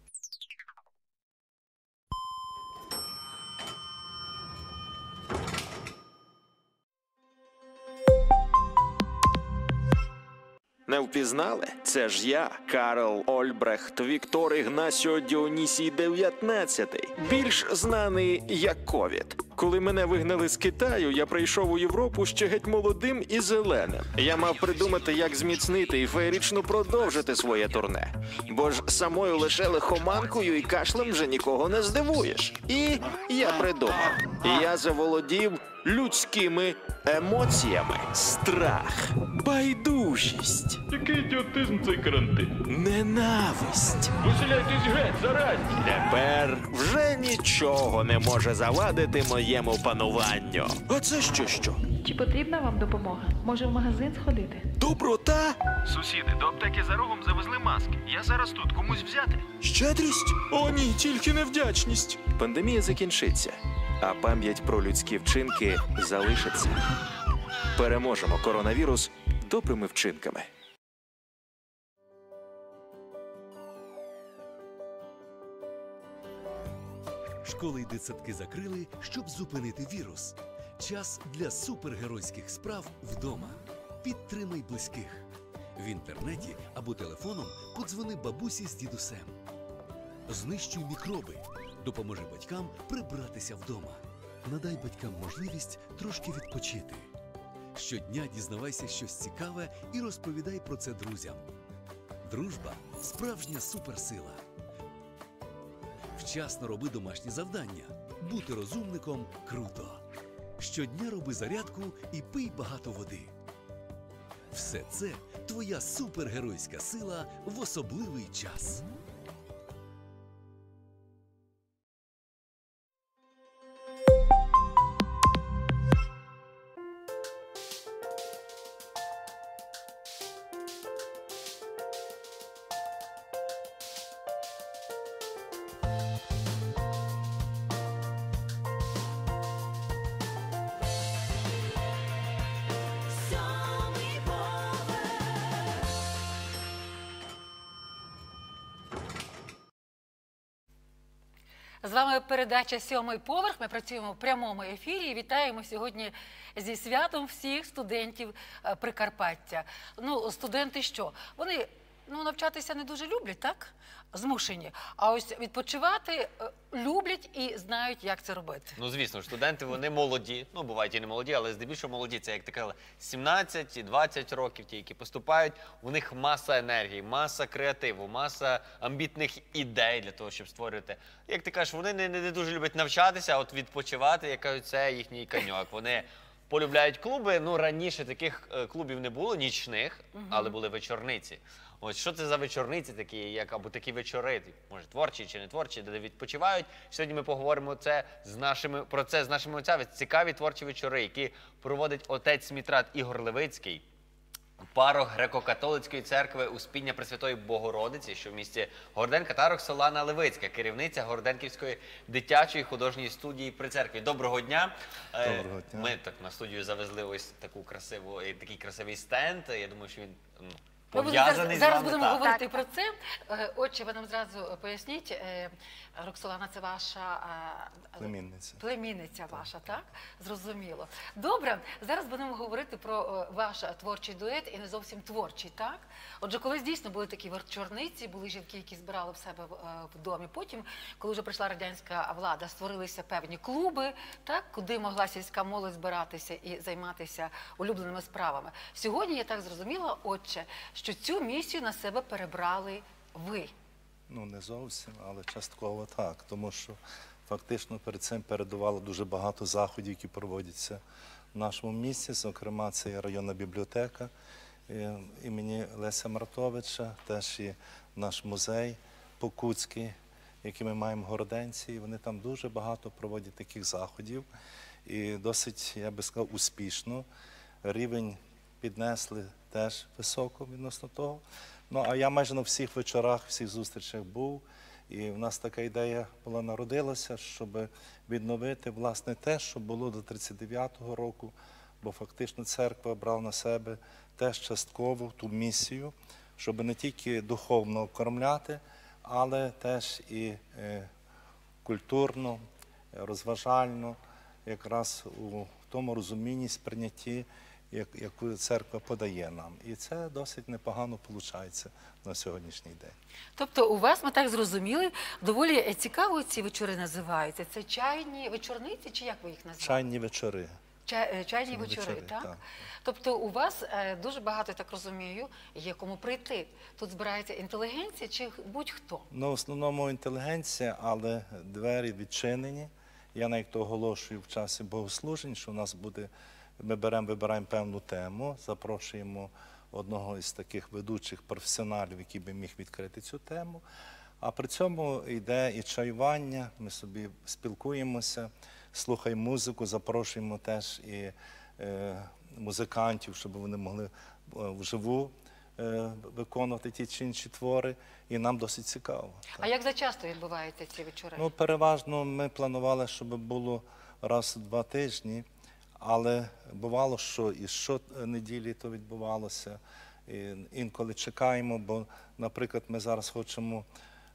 Не впізнали? Це ж я, Карл Ольбрехт Віктор Ігнасіо Діонісій 19, більш знаний як Ковід. Коли мене вигнали з Китаю, я прийшов у Європу ще геть молодим і зеленим. Я мав придумати, як зміцнити і феєрично продовжити своє турне. Бо ж самою лише лихоманкою і кашлем вже нікого не здивуєш. І я придумав. Я заволодів людськими емоціями. Страх, байдужість, Який ідіотизм цей карантин? ненависть. Виселяйтесь геть, заразні! Тепер вже нічого не може завадити моєму пануванню. А це що? Чи потрібна вам допомога? Може, в магазин сходити? Доброта? Сусіди, до аптеки за рогом завезли маски. Я зараз тут, комусь взяти? Щедрість? О ні, тільки невдячність. Пандемія закінчиться, а пам'ять про людські вчинки залишиться. Переможемо коронавірус добрими вчинками. Школи й дитсадки закрили, щоб зупинити вірус. Час для супергеройських справ вдома. Підтримай близьких. В інтернеті або телефоном подзвони бабусі з дідусем. Знищуй мікроби. Допоможи батькам прибратися вдома. Надай батькам можливість трошки відпочити. Щодня дізнавайся щось цікаве і розповідай про це друзям. Дружба – справжня суперсила. Вчасно роби домашні завдання. Бути розумником – круто. Щодня роби зарядку і пий багато води. Все це – твоя супергеройська сила в особливий час. З вами передача «Сьомий поверх». Ми працюємо в прямому ефірі і вітаємо сьогодні зі святом всіх студентів Прикарпаття. Ну, студенти що? Вони навчатися не дуже люблять, так? Змушені. А ось відпочивати люблять і знають, як це робити. Ну, звісно, студенти, вони молоді. Ну, бувають і не молоді, але здебільшого молоді. Це, як ти казала, 17 і 20 років, ті, які поступають. У них маса енергії, маса креативу, маса амбітних ідей для того, щоб створювати. Як ти кажеш, вони не дуже люблять навчатися, а от відпочивати, я кажу, це їхній коньок. Вони полюбляють клуби. Ну, раніше таких клубів не було, нічних, але були вечорниці. Ось що це за вечорниці такі, або такі вечори, може творчі чи не творчі, де відпочивають. Сьогодні ми поговоримо про це з нашими отцями. Цікаві творчі вечори, які проводить отець Мітрат Ігор Левицький, парох Греко-католицької церкви Успіння Пресвятої Богородиці, що в місті Городенка, та Роксолана Левицька, керівниця Городенківської дитячої художньої студії при церкві. Доброго дня! Доброго дня! Ми так на студію завезли ось такий красивий стенд. Я думаю, що він Зараз будемо говорити про це. Отче, ви нам зразу поясніть, Роксолана, це ваша племінниця ваша, так? Зрозуміло. Добре, зараз будемо говорити про ваш творчий дует і не зовсім творчий, так? Отже, колись дійсно були такі вечорниці, були жінки, які збирали в себе в домі. Потім, коли вже прийшла радянська влада, створилися певні клуби, так, куди могла сільська молодь збиратися і займатися улюбленими справами. Сьогодні, я так зрозуміла, отче, що цю місію на себе перебрали ви. Ну, не зовсім, але частково так, тому що фактично перед цим передувало дуже багато заходів, які проводяться в нашому місті. Зокрема, це є районна бібліотека імені Леся Мартовича, теж і наш музей Покутський, який ми маємо в Городенці. І вони там дуже багато проводять таких заходів. І досить, я би сказав, успішно. Рівень піднесли теж високо відносно того. Ну, а я майже на всіх вечорах, всіх зустрічах був. І в нас така ідея була народилася, щоб відновити, власне, те, що було до 39-го року, бо фактично церква брала на себе теж частково ту місію, щоб не тільки духовно окормляти, але теж і культурно, розважально, якраз у тому розумінні, сприйнятті яку церква подає нам. І це досить непогано виходить на сьогоднішній день. Тобто у вас, ми так зрозуміли, доволі цікаво ці вечори називаються. Це чайні вечорниці, чи як ви їх називаєте? Чайні вечори. Чайні вечори, так? Тобто у вас дуже багато, я так розумію, є кому прийти. Тут збирається інтелігенція чи будь-хто? Ну, в основному інтелігенція, але двері відчинені. Я навіть то оголошую в часі богослужень, що у нас буде, ми вибираємо певну тему, запрошуємо одного із таких ведучих професіоналів, який би міг відкрити цю тему. А при цьому йде і чаювання, ми собі спілкуємося, слухаємо музику, запрошуємо теж і музикантів, щоб вони могли вживу виконувати ті чи інші твори, і нам досить цікаво. А як зачасто відбуваються ці вечори? Ну, переважно ми планували, щоб було раз у 2 тижні, але бувало, що і щонеділі то відбувалося. І інколи чекаємо, бо, наприклад, ми зараз хочемо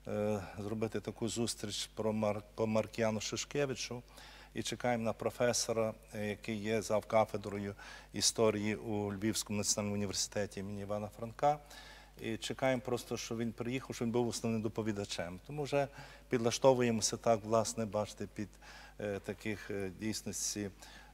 зробити таку зустріч по Маркіяну Шишкевичу, і чекаємо на професора, який є завкафедрою історії у Львівському національному університеті імені Івана Франка. І чекаємо просто, щоб він приїхав, щоб він був основним доповідачем. Тому вже підлаштовуємося так, власне, бачите, під таких дійсності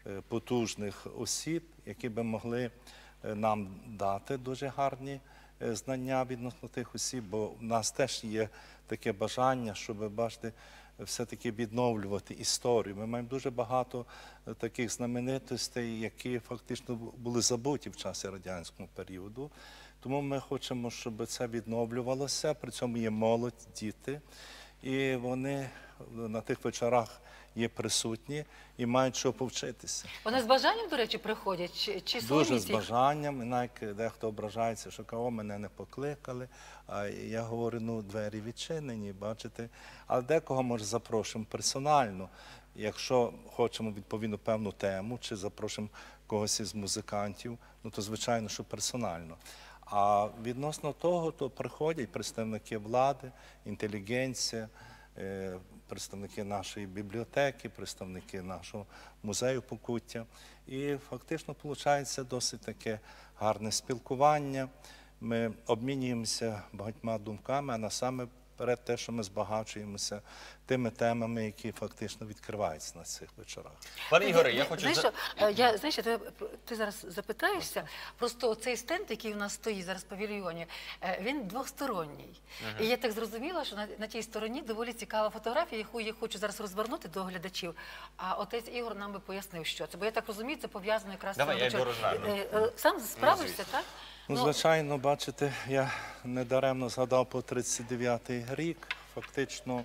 потужних осіб, які би могли нам дати дуже гарні знання відносно тих осіб, бо в нас теж є таке бажання, щоб, бачите, все-таки відновлювати історію. Ми маємо дуже багато таких знаменитостей, які фактично були забуті в часі радянського періоду. Тому ми хочемо, щоб це відновлювалося, при цьому є молодь, діти, і вони на тих вечорах є присутні і мають чого повчитися. Вони з бажанням, до речі, приходять? Чи дуже з бажанням, і навіть дехто ображається, що кого мене не покликали. А я говорю, ну, двері відчинені, бачите. Але декого, може, запрошуємо персонально. Якщо хочемо відповідно певну тему, чи запрошуємо когось із музикантів, ну, то, звичайно, що персонально. А відносно того, то приходять представники влади, інтелігенція, представники нашої бібліотеки, представники нашого музею Покуття. І фактично виходить досить таке гарне спілкування. Ми обмінюємося багатьма думками, а насамперед те, що ми збагачуємося тими темами, які фактично відкриваються на цих вечорах. Пане Ігоре, я хочу... Знаєш, ти зараз запитаєшся, просто цей стенд, який у нас стоїть зараз в павільйоні, він двосторонній. І я так зрозуміла, що на тій стороні доволі цікава фотографія, яку я хочу зараз розвернути до глядачів. А отець Ігор нам би пояснив, що це. Бо я так розумію, це пов'язано якраз з цим вечором. Сам справишся, так? Ну, звичайно, бачите, я недаремно згадав по 39-й рік, фактично,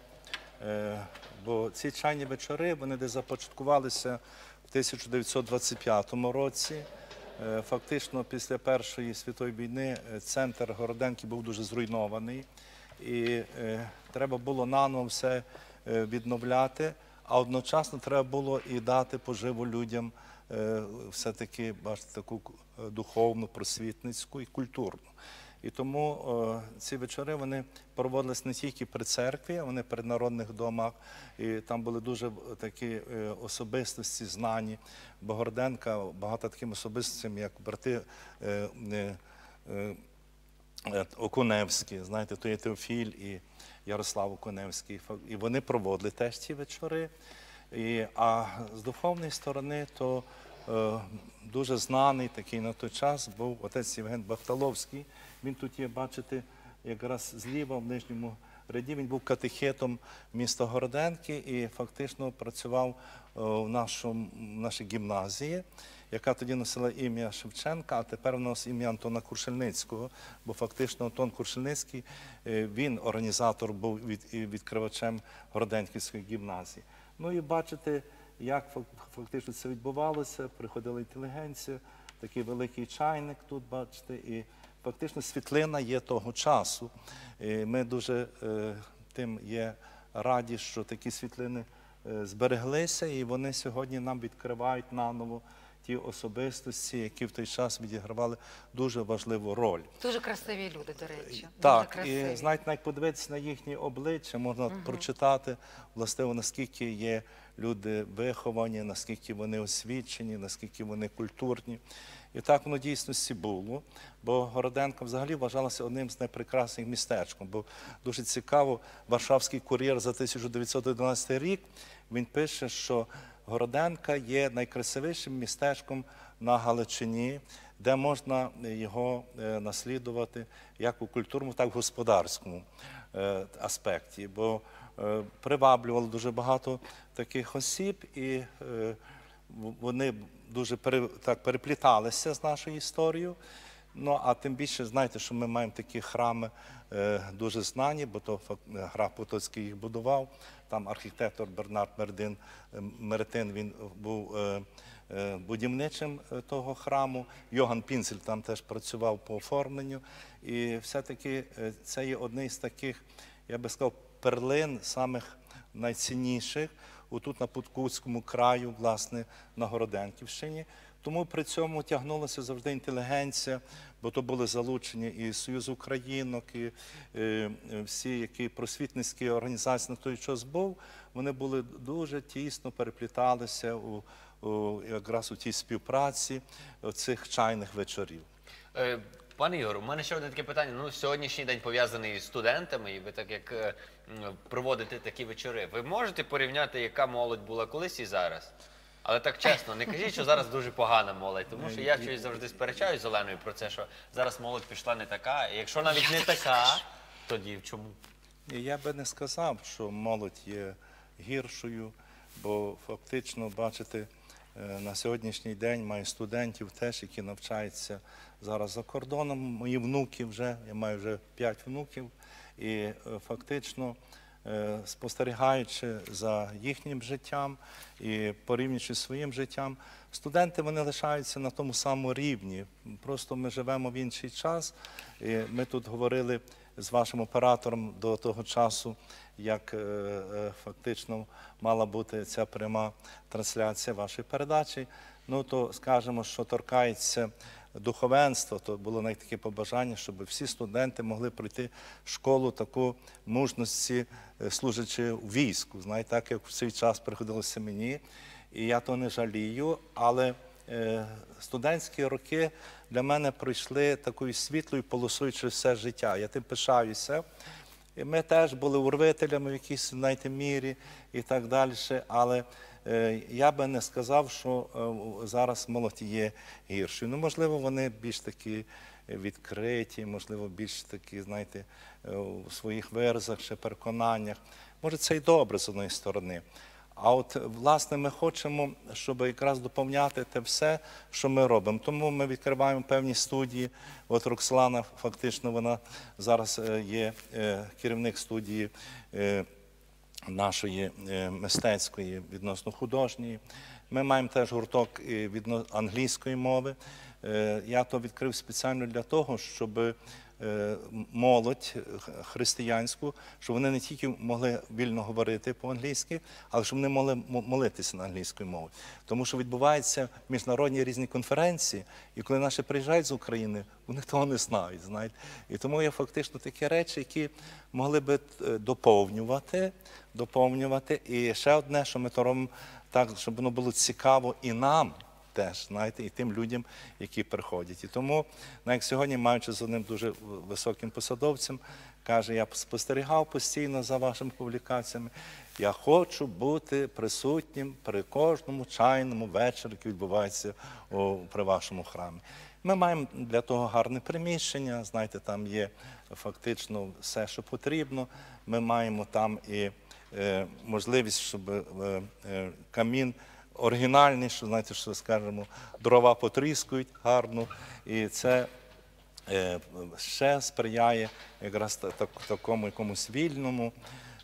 бо ці чайні вечори, вони десь започаткувалися в 1925 році. Фактично, після Першої світової війни центр Городенки був дуже зруйнований, і треба було наново все відновляти, а одночасно треба було і дати поживу людям все-таки, бачите, таку духовну, просвітницьку і культурну. І тому ці вечори, вони проводились не тільки при церкві, а вони при народних домах. І там були дуже такі особистості знані. Богороденка, багато таким особистостям, як брати Окуневські, знаєте, то є Теофіль і Ярослав Окуневський. І вони проводили теж ці вечори. А з духовної сторони, то дуже знаний такий на той час був отець Євген Бахталовський. Він тут є, бачите, якраз зліва в нижньому ряді. Він був катехетом міста Городенки і фактично працював в нашій гімназії, яка тоді носила ім'я Шевченка, а тепер носить ім'я Антона Куршельницького, бо фактично Антон Куршельницький, він організатор був і відкривачем Городенківської гімназії. Ну і бачите, як фактично це відбувалося, приходила інтелігенція, такий великий чайник тут, бачите, і фактично світлина є того часу. І ми дуже тим є раді, що такі світлини збереглися, і вони сьогодні нам відкривають наново ті особистості, які в той час відігравали дуже важливу роль. Дуже красиві люди, до речі. Так, і знаєте, навіть подивитися на їхні обличчя, можна прочитати, власне, наскільки є люди виховані, наскільки вони освічені, наскільки вони культурні. І так воно в дійсності було, бо Городенко взагалі вважалося одним з найпрекрасних містечком. Бо дуже цікаво, Варшавський кур'єр за 1911 рік, він пише, що Городенка є найкрасивішим містечком на Галичині, де можна його наслідувати як у культурному, так і в господарському аспекті. Бо приваблювало дуже багато таких осіб, і вони дуже так перепліталися з нашою історією. Ну, а тим більше, знаєте, що ми маємо такі храми дуже знані, бо то граф Потоцький їх будував. Там архітектор Бернард Меретин, він був будівничим того храму. Йоган Пінцель там теж працював по оформленню. І все-таки це є одне з таких, я би сказав, перлин, самих найцінніших, отут на Подкутському краю, власне, на Городенківщині. Тому при цьому тягнулася завжди інтелігенція, бо то були залучені і Союз Українок, і всі, які просвітницькі організації на той час був, вони були дуже тісно перепліталися якраз у тій співпраці цих чайних вечорів. Пане Ігору, у мене ще одне таке питання. Ну, сьогоднішній день пов'язаний з студентами, і ви так як проводите такі вечори. Ви можете порівняти, яка молодь була колись і зараз? Але так чесно, не кажіть, що зараз дуже погана молодь, тому що я щось завжди сперечаюсь з Оленою про це, що зараз молодь пішла не така, і якщо навіть не така, тоді чому? Я би не сказав, що молодь є гіршою, бо фактично, бачите, на сьогоднішній день маю студентів теж, які навчаються зараз за кордоном. Мої внуки вже, я маю вже 5 внуків, і фактично, спостерігаючи за їхнім життям і порівнюючи своїм життям, студенти, вони лишаються на тому самому рівні. Просто ми живемо в інший час. І ми тут говорили з вашим оператором до того часу, як фактично мала бути ця пряма трансляція вашої передачі. Ну, то скажемо, що торкається духовенства, то було навіть таке побажання, щоб всі студенти могли пройти школу таку мужності, служачи у війську. Знаєте, так як в цей час приходилося мені. І я то не жалію, але студентські роки для мене пройшли такою світлою полосою через все життя. Я тим пишаюся. І ми теж були урвителями в якійсь, знаєте, мірі і так далі, але я би не сказав, що зараз молодь є гіршою. Ну, можливо, вони більш такі відкриті, можливо, більш такі, знаєте, у своїх виразах чи переконаннях. Може, це й добре з однієї сторони. А от, власне, ми хочемо, щоб якраз доповняти те все, що ми робимо. Тому ми відкриваємо певні студії. От Роксолана, фактично, вона зараз є керівник студії нашої мистецької, відносно художньої. Ми маємо теж гурток відносно англійської мови. Я то відкрив спеціально для того, щоб молодь християнську, щоб вони не тільки могли вільно говорити по-англійськи, але щоб вони могли молитися на англійській мові. Тому що відбуваються міжнародні різні конференції, і коли наші приїжджають з України, вони того не знають, знаєте. І тому є фактично такі речі, які могли би доповнювати. І ще одне, що ми то робимо так, щоб воно було цікаво і нам, теж, знаєте, і тим людям, які приходять. І тому, навіть сьогодні, маючи з одним дуже високим посадовцем, каже, я спостерігав постійно за вашими публікаціями, я хочу бути присутнім при кожному чайному вечорі, який відбувається при вашому храмі. Ми маємо для того гарне приміщення, знаєте, там є фактично все, що потрібно. Ми маємо там і можливість, щоб камін оригінальний, що, знаєте, що, скажімо, дрова потріскують гарно, і це ще сприяє якраз такому якомусь вільному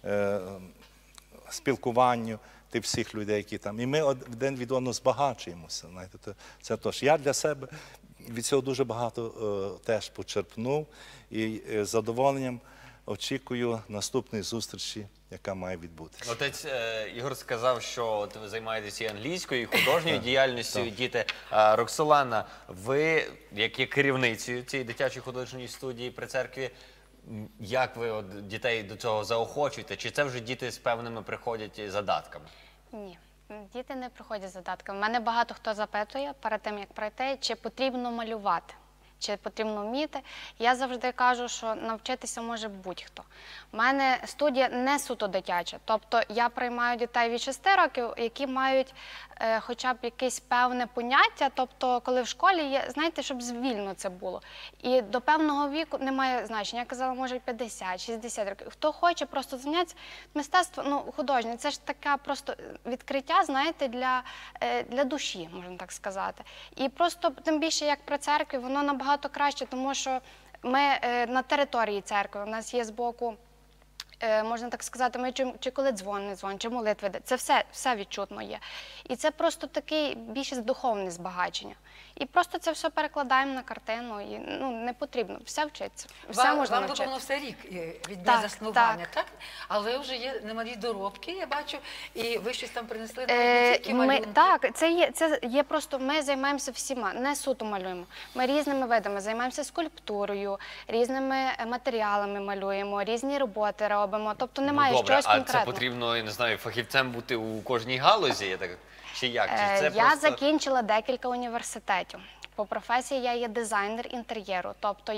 спілкуванню тих всіх людей, які там. І ми один від одного збагачуємося, знаєте. Це тож я для себе від цього дуже багато теж почерпнув, і з задоволенням очікую наступної зустрічі, яка має відбутися. Отець Ігор сказав, що от ви займаєтеся і англійською, і художньою діяльністю, і діти. Роксолана, ви, як є керівницею цієї дитячої художньої студії при церкві, як ви от дітей до цього заохочуєте? Чи це вже діти з певними приходять задатками? Ні, діти не приходять з задатками. Мене багато хто запитує перед тим, як прийти, чи потрібно малювати, чи потрібно вміти. Я завжди кажу, що навчитися може будь-хто. У мене студія не суто дитяча, тобто я приймаю дітей від 6 років, які мають хоча б якесь певне поняття, тобто коли в школі є, знаєте, щоб вільно це було. І до певного віку немає значення. Я казала, може 50, 60 років. Хто хоче просто зайнятися мистецтво, ну, художнє, це ж таке просто відкриття, знаєте, для душі, можна так сказати. І просто, тим більше, як при церкві, воно набагато краще, тому що ми на території церкви, у нас є збоку, можна так сказати, ми чи коли дзвон, не дзвон, чи молитви, це все відчутно є. І це просто таке більше духовне збагачення. І просто це все перекладаємо на картину, і ну, не потрібно, все вчиться, все можна навчити. Вам все рік від дня заснування, так? Але вже є немалі доробки, я бачу, і ви щось там принесли, не тільки малюнки. Так, це є просто, ми займаємося всіма, не суто малюємо. Ми різними видами займаємося скульптурою, різними матеріалами малюємо, різні роботи робимо, тобто немає щось конкретного. Добре, а це потрібно, я не знаю, фахівцем бути у кожній галузі, чи як? Я закінчила декілька університетів. По професії я є дизайнер інтер'єру, тобто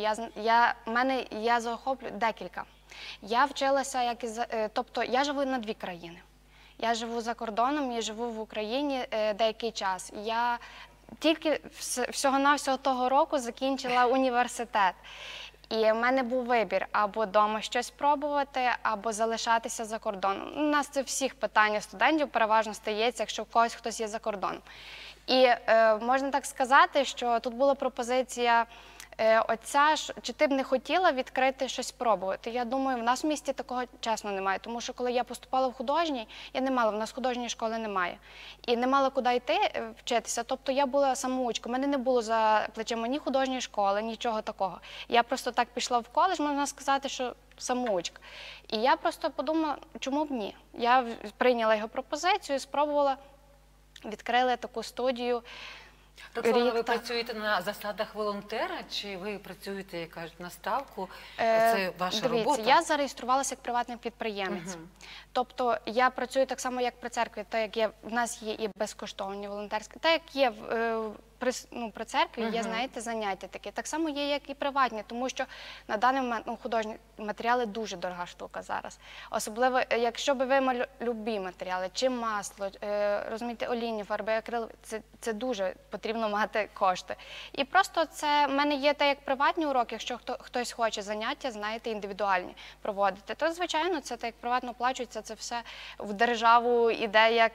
я захоплюю декілька. Я вчилася, тобто я живу на 2 країни. Я живу за кордоном, я живу в Україні деякий час. Я тільки всього-навсього того року закінчила університет. І в мене був вибір або вдома щось пробувати, або залишатися за кордоном. У нас це всіх питання студентів переважно стається, якщо хтось є за кордоном. І можна так сказати, що тут була пропозиція отця, чи ти б не хотіла відкрити щось спробувати. Я думаю, в нас в місті такого чесно немає, тому що коли я поступала в художній, в нас художньої школи немає. І не мала куди йти вчитися, тобто я була самоучкою. У мене не було за плечима ні художньої школи, нічого такого. Я просто так пішла в коледж, можна сказати, що самоучка. І я просто подумала, чому б ні. Я прийняла його пропозицію, спробувала, відкрили таку студію. Роксолана, ви працюєте на засадах волонтера, чи ви працюєте, як кажуть, на ставку? Це ваша робота? Дивіться, я зареєструвалася як приватний підприємець. Тобто я працюю так само, як при церкві, так як в нас є і безкоштовні волонтерські, так як є при церкві, є, знаєте, заняття такі. Так само є, як і приватні, тому що на даний момент художні матеріали дуже дорога штука зараз. Особливо, якщо б ви любі матеріали, чи масло, розумієте, олійні фарби, акрил, це дуже потрібно мати кошти. І просто це, в мене є як приватні уроки, якщо хтось хоче заняття, знаєте, індивідуальні проводити, то, звичайно, це так як приватно оплачується, це все в державу іде як...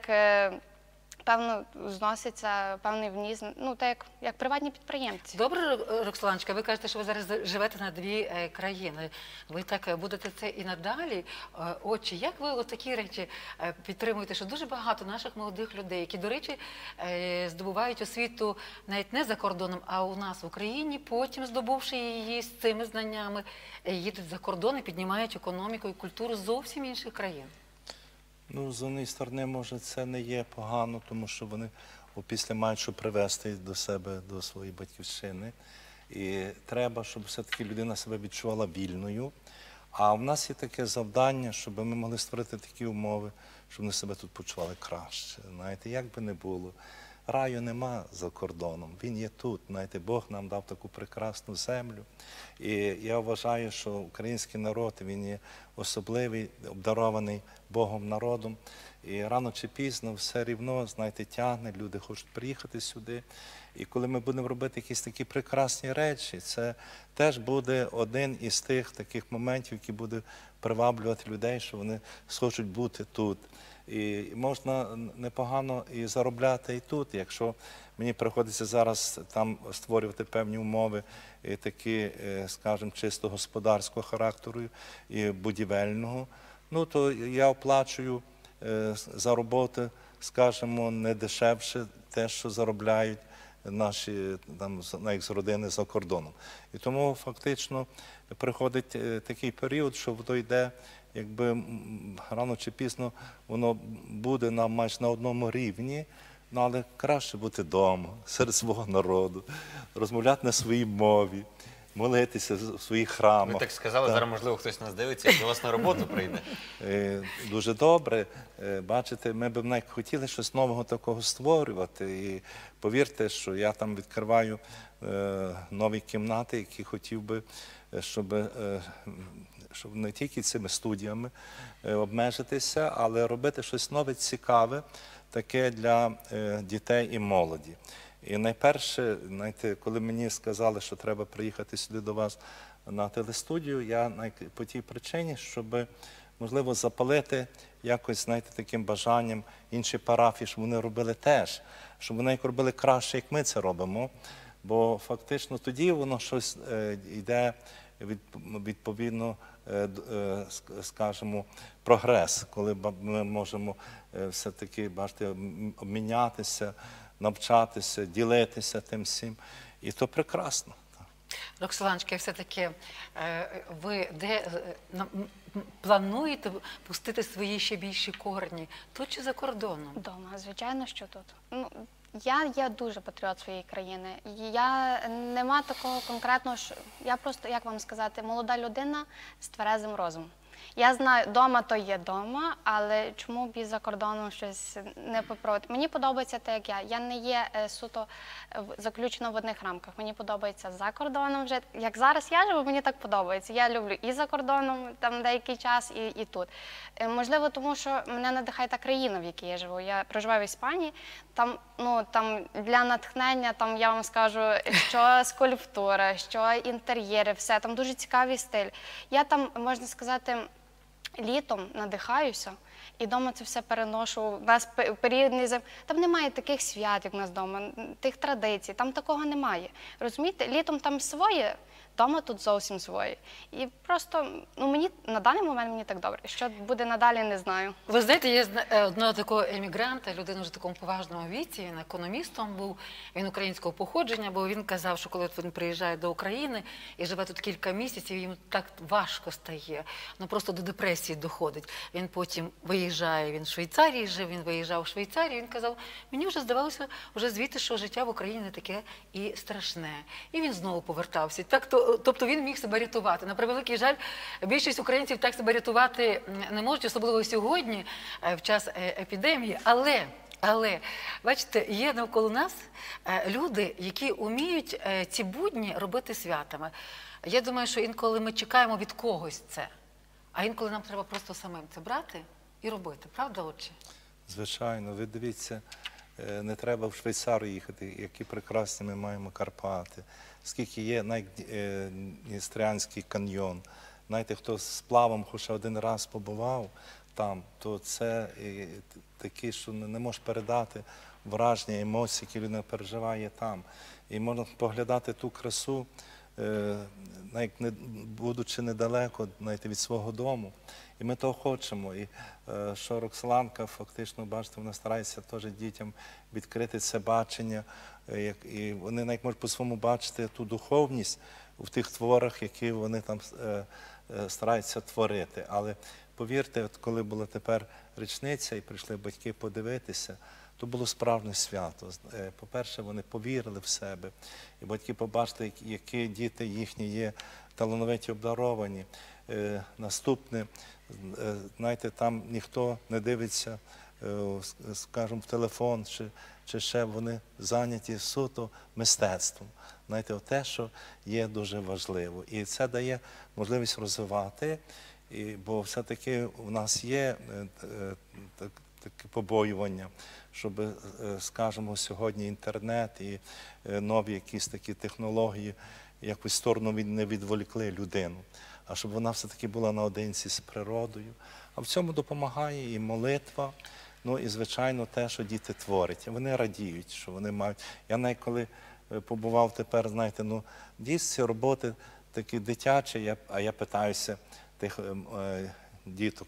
Певно, зноситься певний вніс, ну, так як приватні підприємці. Добре, Роксоланочка, ви кажете, що ви зараз живете на 2 країни. Ви так будете це і надалі. Отже, як ви такі речі підтримуєте, що дуже багато наших молодих людей, які, до речі, здобувають освіту навіть не за кордоном, а у нас в Україні, потім, здобувши її з цими знаннями, їдуть за кордон і піднімають економіку і культуру зовсім інших країн? Ну, з однієї сторони, може, це не є погано, тому що вони опісля мають що привести до себе, до своєї батьківщини. І треба, щоб все-таки людина себе відчувала вільною. А в нас є таке завдання, щоб ми могли створити такі умови, щоб вони себе тут почували краще. Знаєте, як би не було. Раю нема за кордоном, він є тут. Знаєте, Бог нам дав таку прекрасну землю. І я вважаю, що український народ, він є особливий, обдарований Богом народом. І рано чи пізно все рівно, знаєте, тягне, люди хочуть приїхати сюди. І коли ми будемо робити якісь такі прекрасні речі, це теж буде один із тих таких моментів, які буде приваблювати людей, що вони схочуть бути тут. І можна непогано і заробляти і тут, якщо мені приходиться зараз там створювати певні умови, і такі, скажімо, чисто господарського характеру і будівельного, ну то я оплачую за роботу, скажімо, не дешевше те, що заробляють наші там, навіть з родини за кордоном. І тому фактично приходить такий період, що воно йде, якби рано чи пізно воно буде майже на одному рівні, але краще бути вдома, серед свого народу, розмовляти на своїй мові, молитися в своїх храмах. Ви так сказали, зараз, можливо, хтось нас дивиться і до вас на роботу прийде. Дуже добре. Бачите, ми б навіть хотіли щось нового такого створювати. І повірте, що я там відкриваю нові кімнати, які хотів би, щоб не тільки цими студіями обмежитися, але робити щось нове, цікаве, таке для дітей і молоді. І найперше, знаєте, коли мені сказали, що треба приїхати сюди до вас на телестудію, я по тій причині, щоб, можливо, запалити якось, знаєте, таким бажанням інші парафії, щоб вони робили теж, щоб вони робили краще, як ми це робимо, бо фактично тоді воно щось йде відповідно, скажімо, прогрес, коли ми можемо все-таки, бачите, обмінятися, навчатися, ділитися тим всім. І то прекрасно. Роксоланочка, все-таки ви плануєте пустити свої ще більші корені? Тут чи за кордоном? Дома, звичайно, що тут. Ну, я дуже патріот своєї країни. Нема такого конкретного, що я просто, як вам сказати, молода людина з тверезим розумом. Я знаю, дома то є дома, але чому б і за кордоном щось не попробувати? Мені подобається те, як я. Я не є суто заключена в одних рамках. Мені подобається за кордоном вже. Як зараз я живу, мені так подобається. Я люблю і за кордоном там деякий час, і тут. Можливо, тому що мене надихає та країна, в якій я живу. Я проживаю в Іспанії. Там, там для натхнення, там я вам скажу, що скульптура, що інтер'єри, все. Там дуже цікавий стиль. Я там, можна сказати, літом надихаюся і вдома це все переношу. У нас періодний зим. Там немає таких свят, як у нас вдома, тих традицій, там такого немає. Розумієте? Літом там своє, вдома тут зовсім своє. І просто, мені на даний момент мені так добре. Що буде надалі, не знаю. Ви знаєте, є одного такого емігранта, людина вже в такому поважному віці, він економістом був, він українського походження, бо він казав, що коли він приїжджає до України і живе тут кілька місяців, йому так важко стає, просто до депресії доходить. Він потім виїжджає, він в Швейцарії жив, він виїжджав в Швейцарію, він казав, мені вже здавалося вже звідти, що життя в Україні не таке і страшне. І він знову повертався. Тобто він міг себе рятувати. На превеликий жаль, більшість українців так себе рятувати не можуть, особливо сьогодні, в час епідемії. Але, бачите, є навколо нас люди, які вміють ці будні робити святами. Я думаю, що інколи ми чекаємо від когось це, а інколи нам треба просто самим це брати і робити. Правда, отче? Звичайно. Ви дивіться, не треба в Швейцарію їхати, які прекрасні ми маємо Карпати. Скільки є навіть Дністрянський каньйон. Знаєте, хто з сплавом хоч один раз побував там, то це такі, що не можеш передати враження, емоції, які людина переживає там. І можна поглядати ту красу, навіть будучи недалеко, знаєте, від свого дому. І ми того хочемо. І що Роксоланка, фактично, бачите, вона старається теж дітям відкрити це бачення. І вони навіть можуть по-своєму бачити ту духовність в тих творах, які вони там стараються творити. Але повірте, от коли була тепер річниця і прийшли батьки подивитися, то було справжнє свято. По-перше, вони повірили в себе. І батьки побачили, які діти їхні є талановиті, обдаровані. Наступне, знаєте, там ніхто не дивиться, скажімо, в телефон, чи ще вони зайняті суто мистецтвом. Знаєте, те, що є дуже важливо. І це дає можливість розвивати, бо все-таки у нас є таке побоювання, щоб, скажімо, сьогодні інтернет і нові якісь такі технології якусь сторону не відволікли людину, а щоб вона все-таки була наодинці з природою. А в цьому допомагає і молитва, і, звичайно, те, що діти творять. Вони радіють, що вони мають. Я навіть коли побував тепер, знаєте, дійсно роботи такі дитячі, а я питаюся тих діток,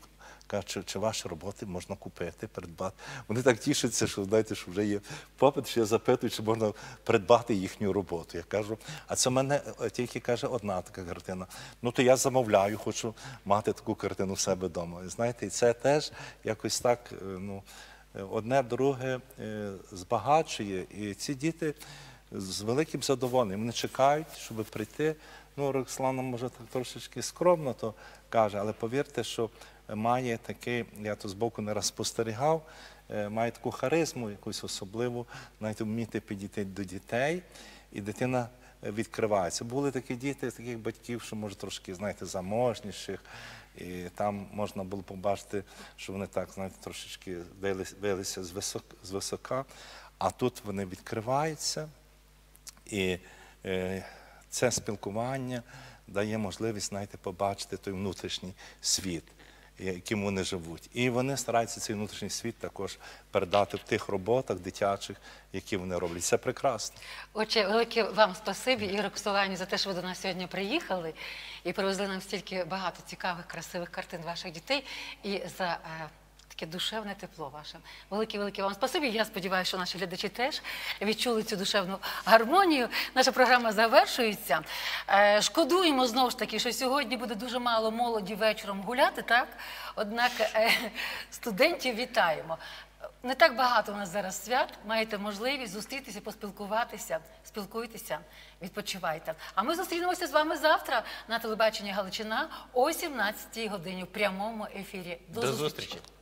Кажуть, чи ваші роботи можна купити, придбати. Вони так тішаться, що, знаєте, що вже є попит, що я запитую, чи можна придбати їхню роботу. Я кажу, а це в мене тільки, каже, одна така картина. Ну, то я замовляю, хочу мати таку картину в себе вдома. І знаєте, і це теж якось так, ну, одне друге збагачує. І ці діти з великим задоволенням, вони чекають, щоб прийти. Ну, Роксолана, може, так трошечки скромно то каже, але повірте, що має такий, я то збоку не раз спостерігав, має таку харизму, якусь особливу, навіть вміти підійти до дітей, і дитина відкривається. Були такі діти, таких батьків, що, може, трошки, знаєте, заможніших, і там можна було побачити, що вони так, знаєте, трошечки дивилися звисока, а тут вони відкриваються, і це спілкування дає можливість, знаєте, побачити той внутрішній світ, яким вони живуть. І вони стараються цей внутрішній світ також передати в тих роботах дитячих, які вони роблять. Це прекрасно. Отже, велике вам спасибі і Роксолані за те, що ви до нас сьогодні приїхали і привезли нам стільки багато цікавих, красивих картин ваших дітей і за таке душевне тепло ваше. Велике-велике вам спасибі. Я сподіваюся, що наші глядачі теж відчули цю душевну гармонію. Наша програма завершується. Шкодуємо знову ж таки, що сьогодні буде дуже мало молоді вечором гуляти, так? Однак студентів вітаємо. Не так багато у нас зараз свят, маєте можливість зустрітися, поспілкуватися, спілкуйтеся, відпочивайте. А ми зустрінемося з вами завтра на телебаченні Галичина о 17-й годині в прямому ефірі. До зустрічі!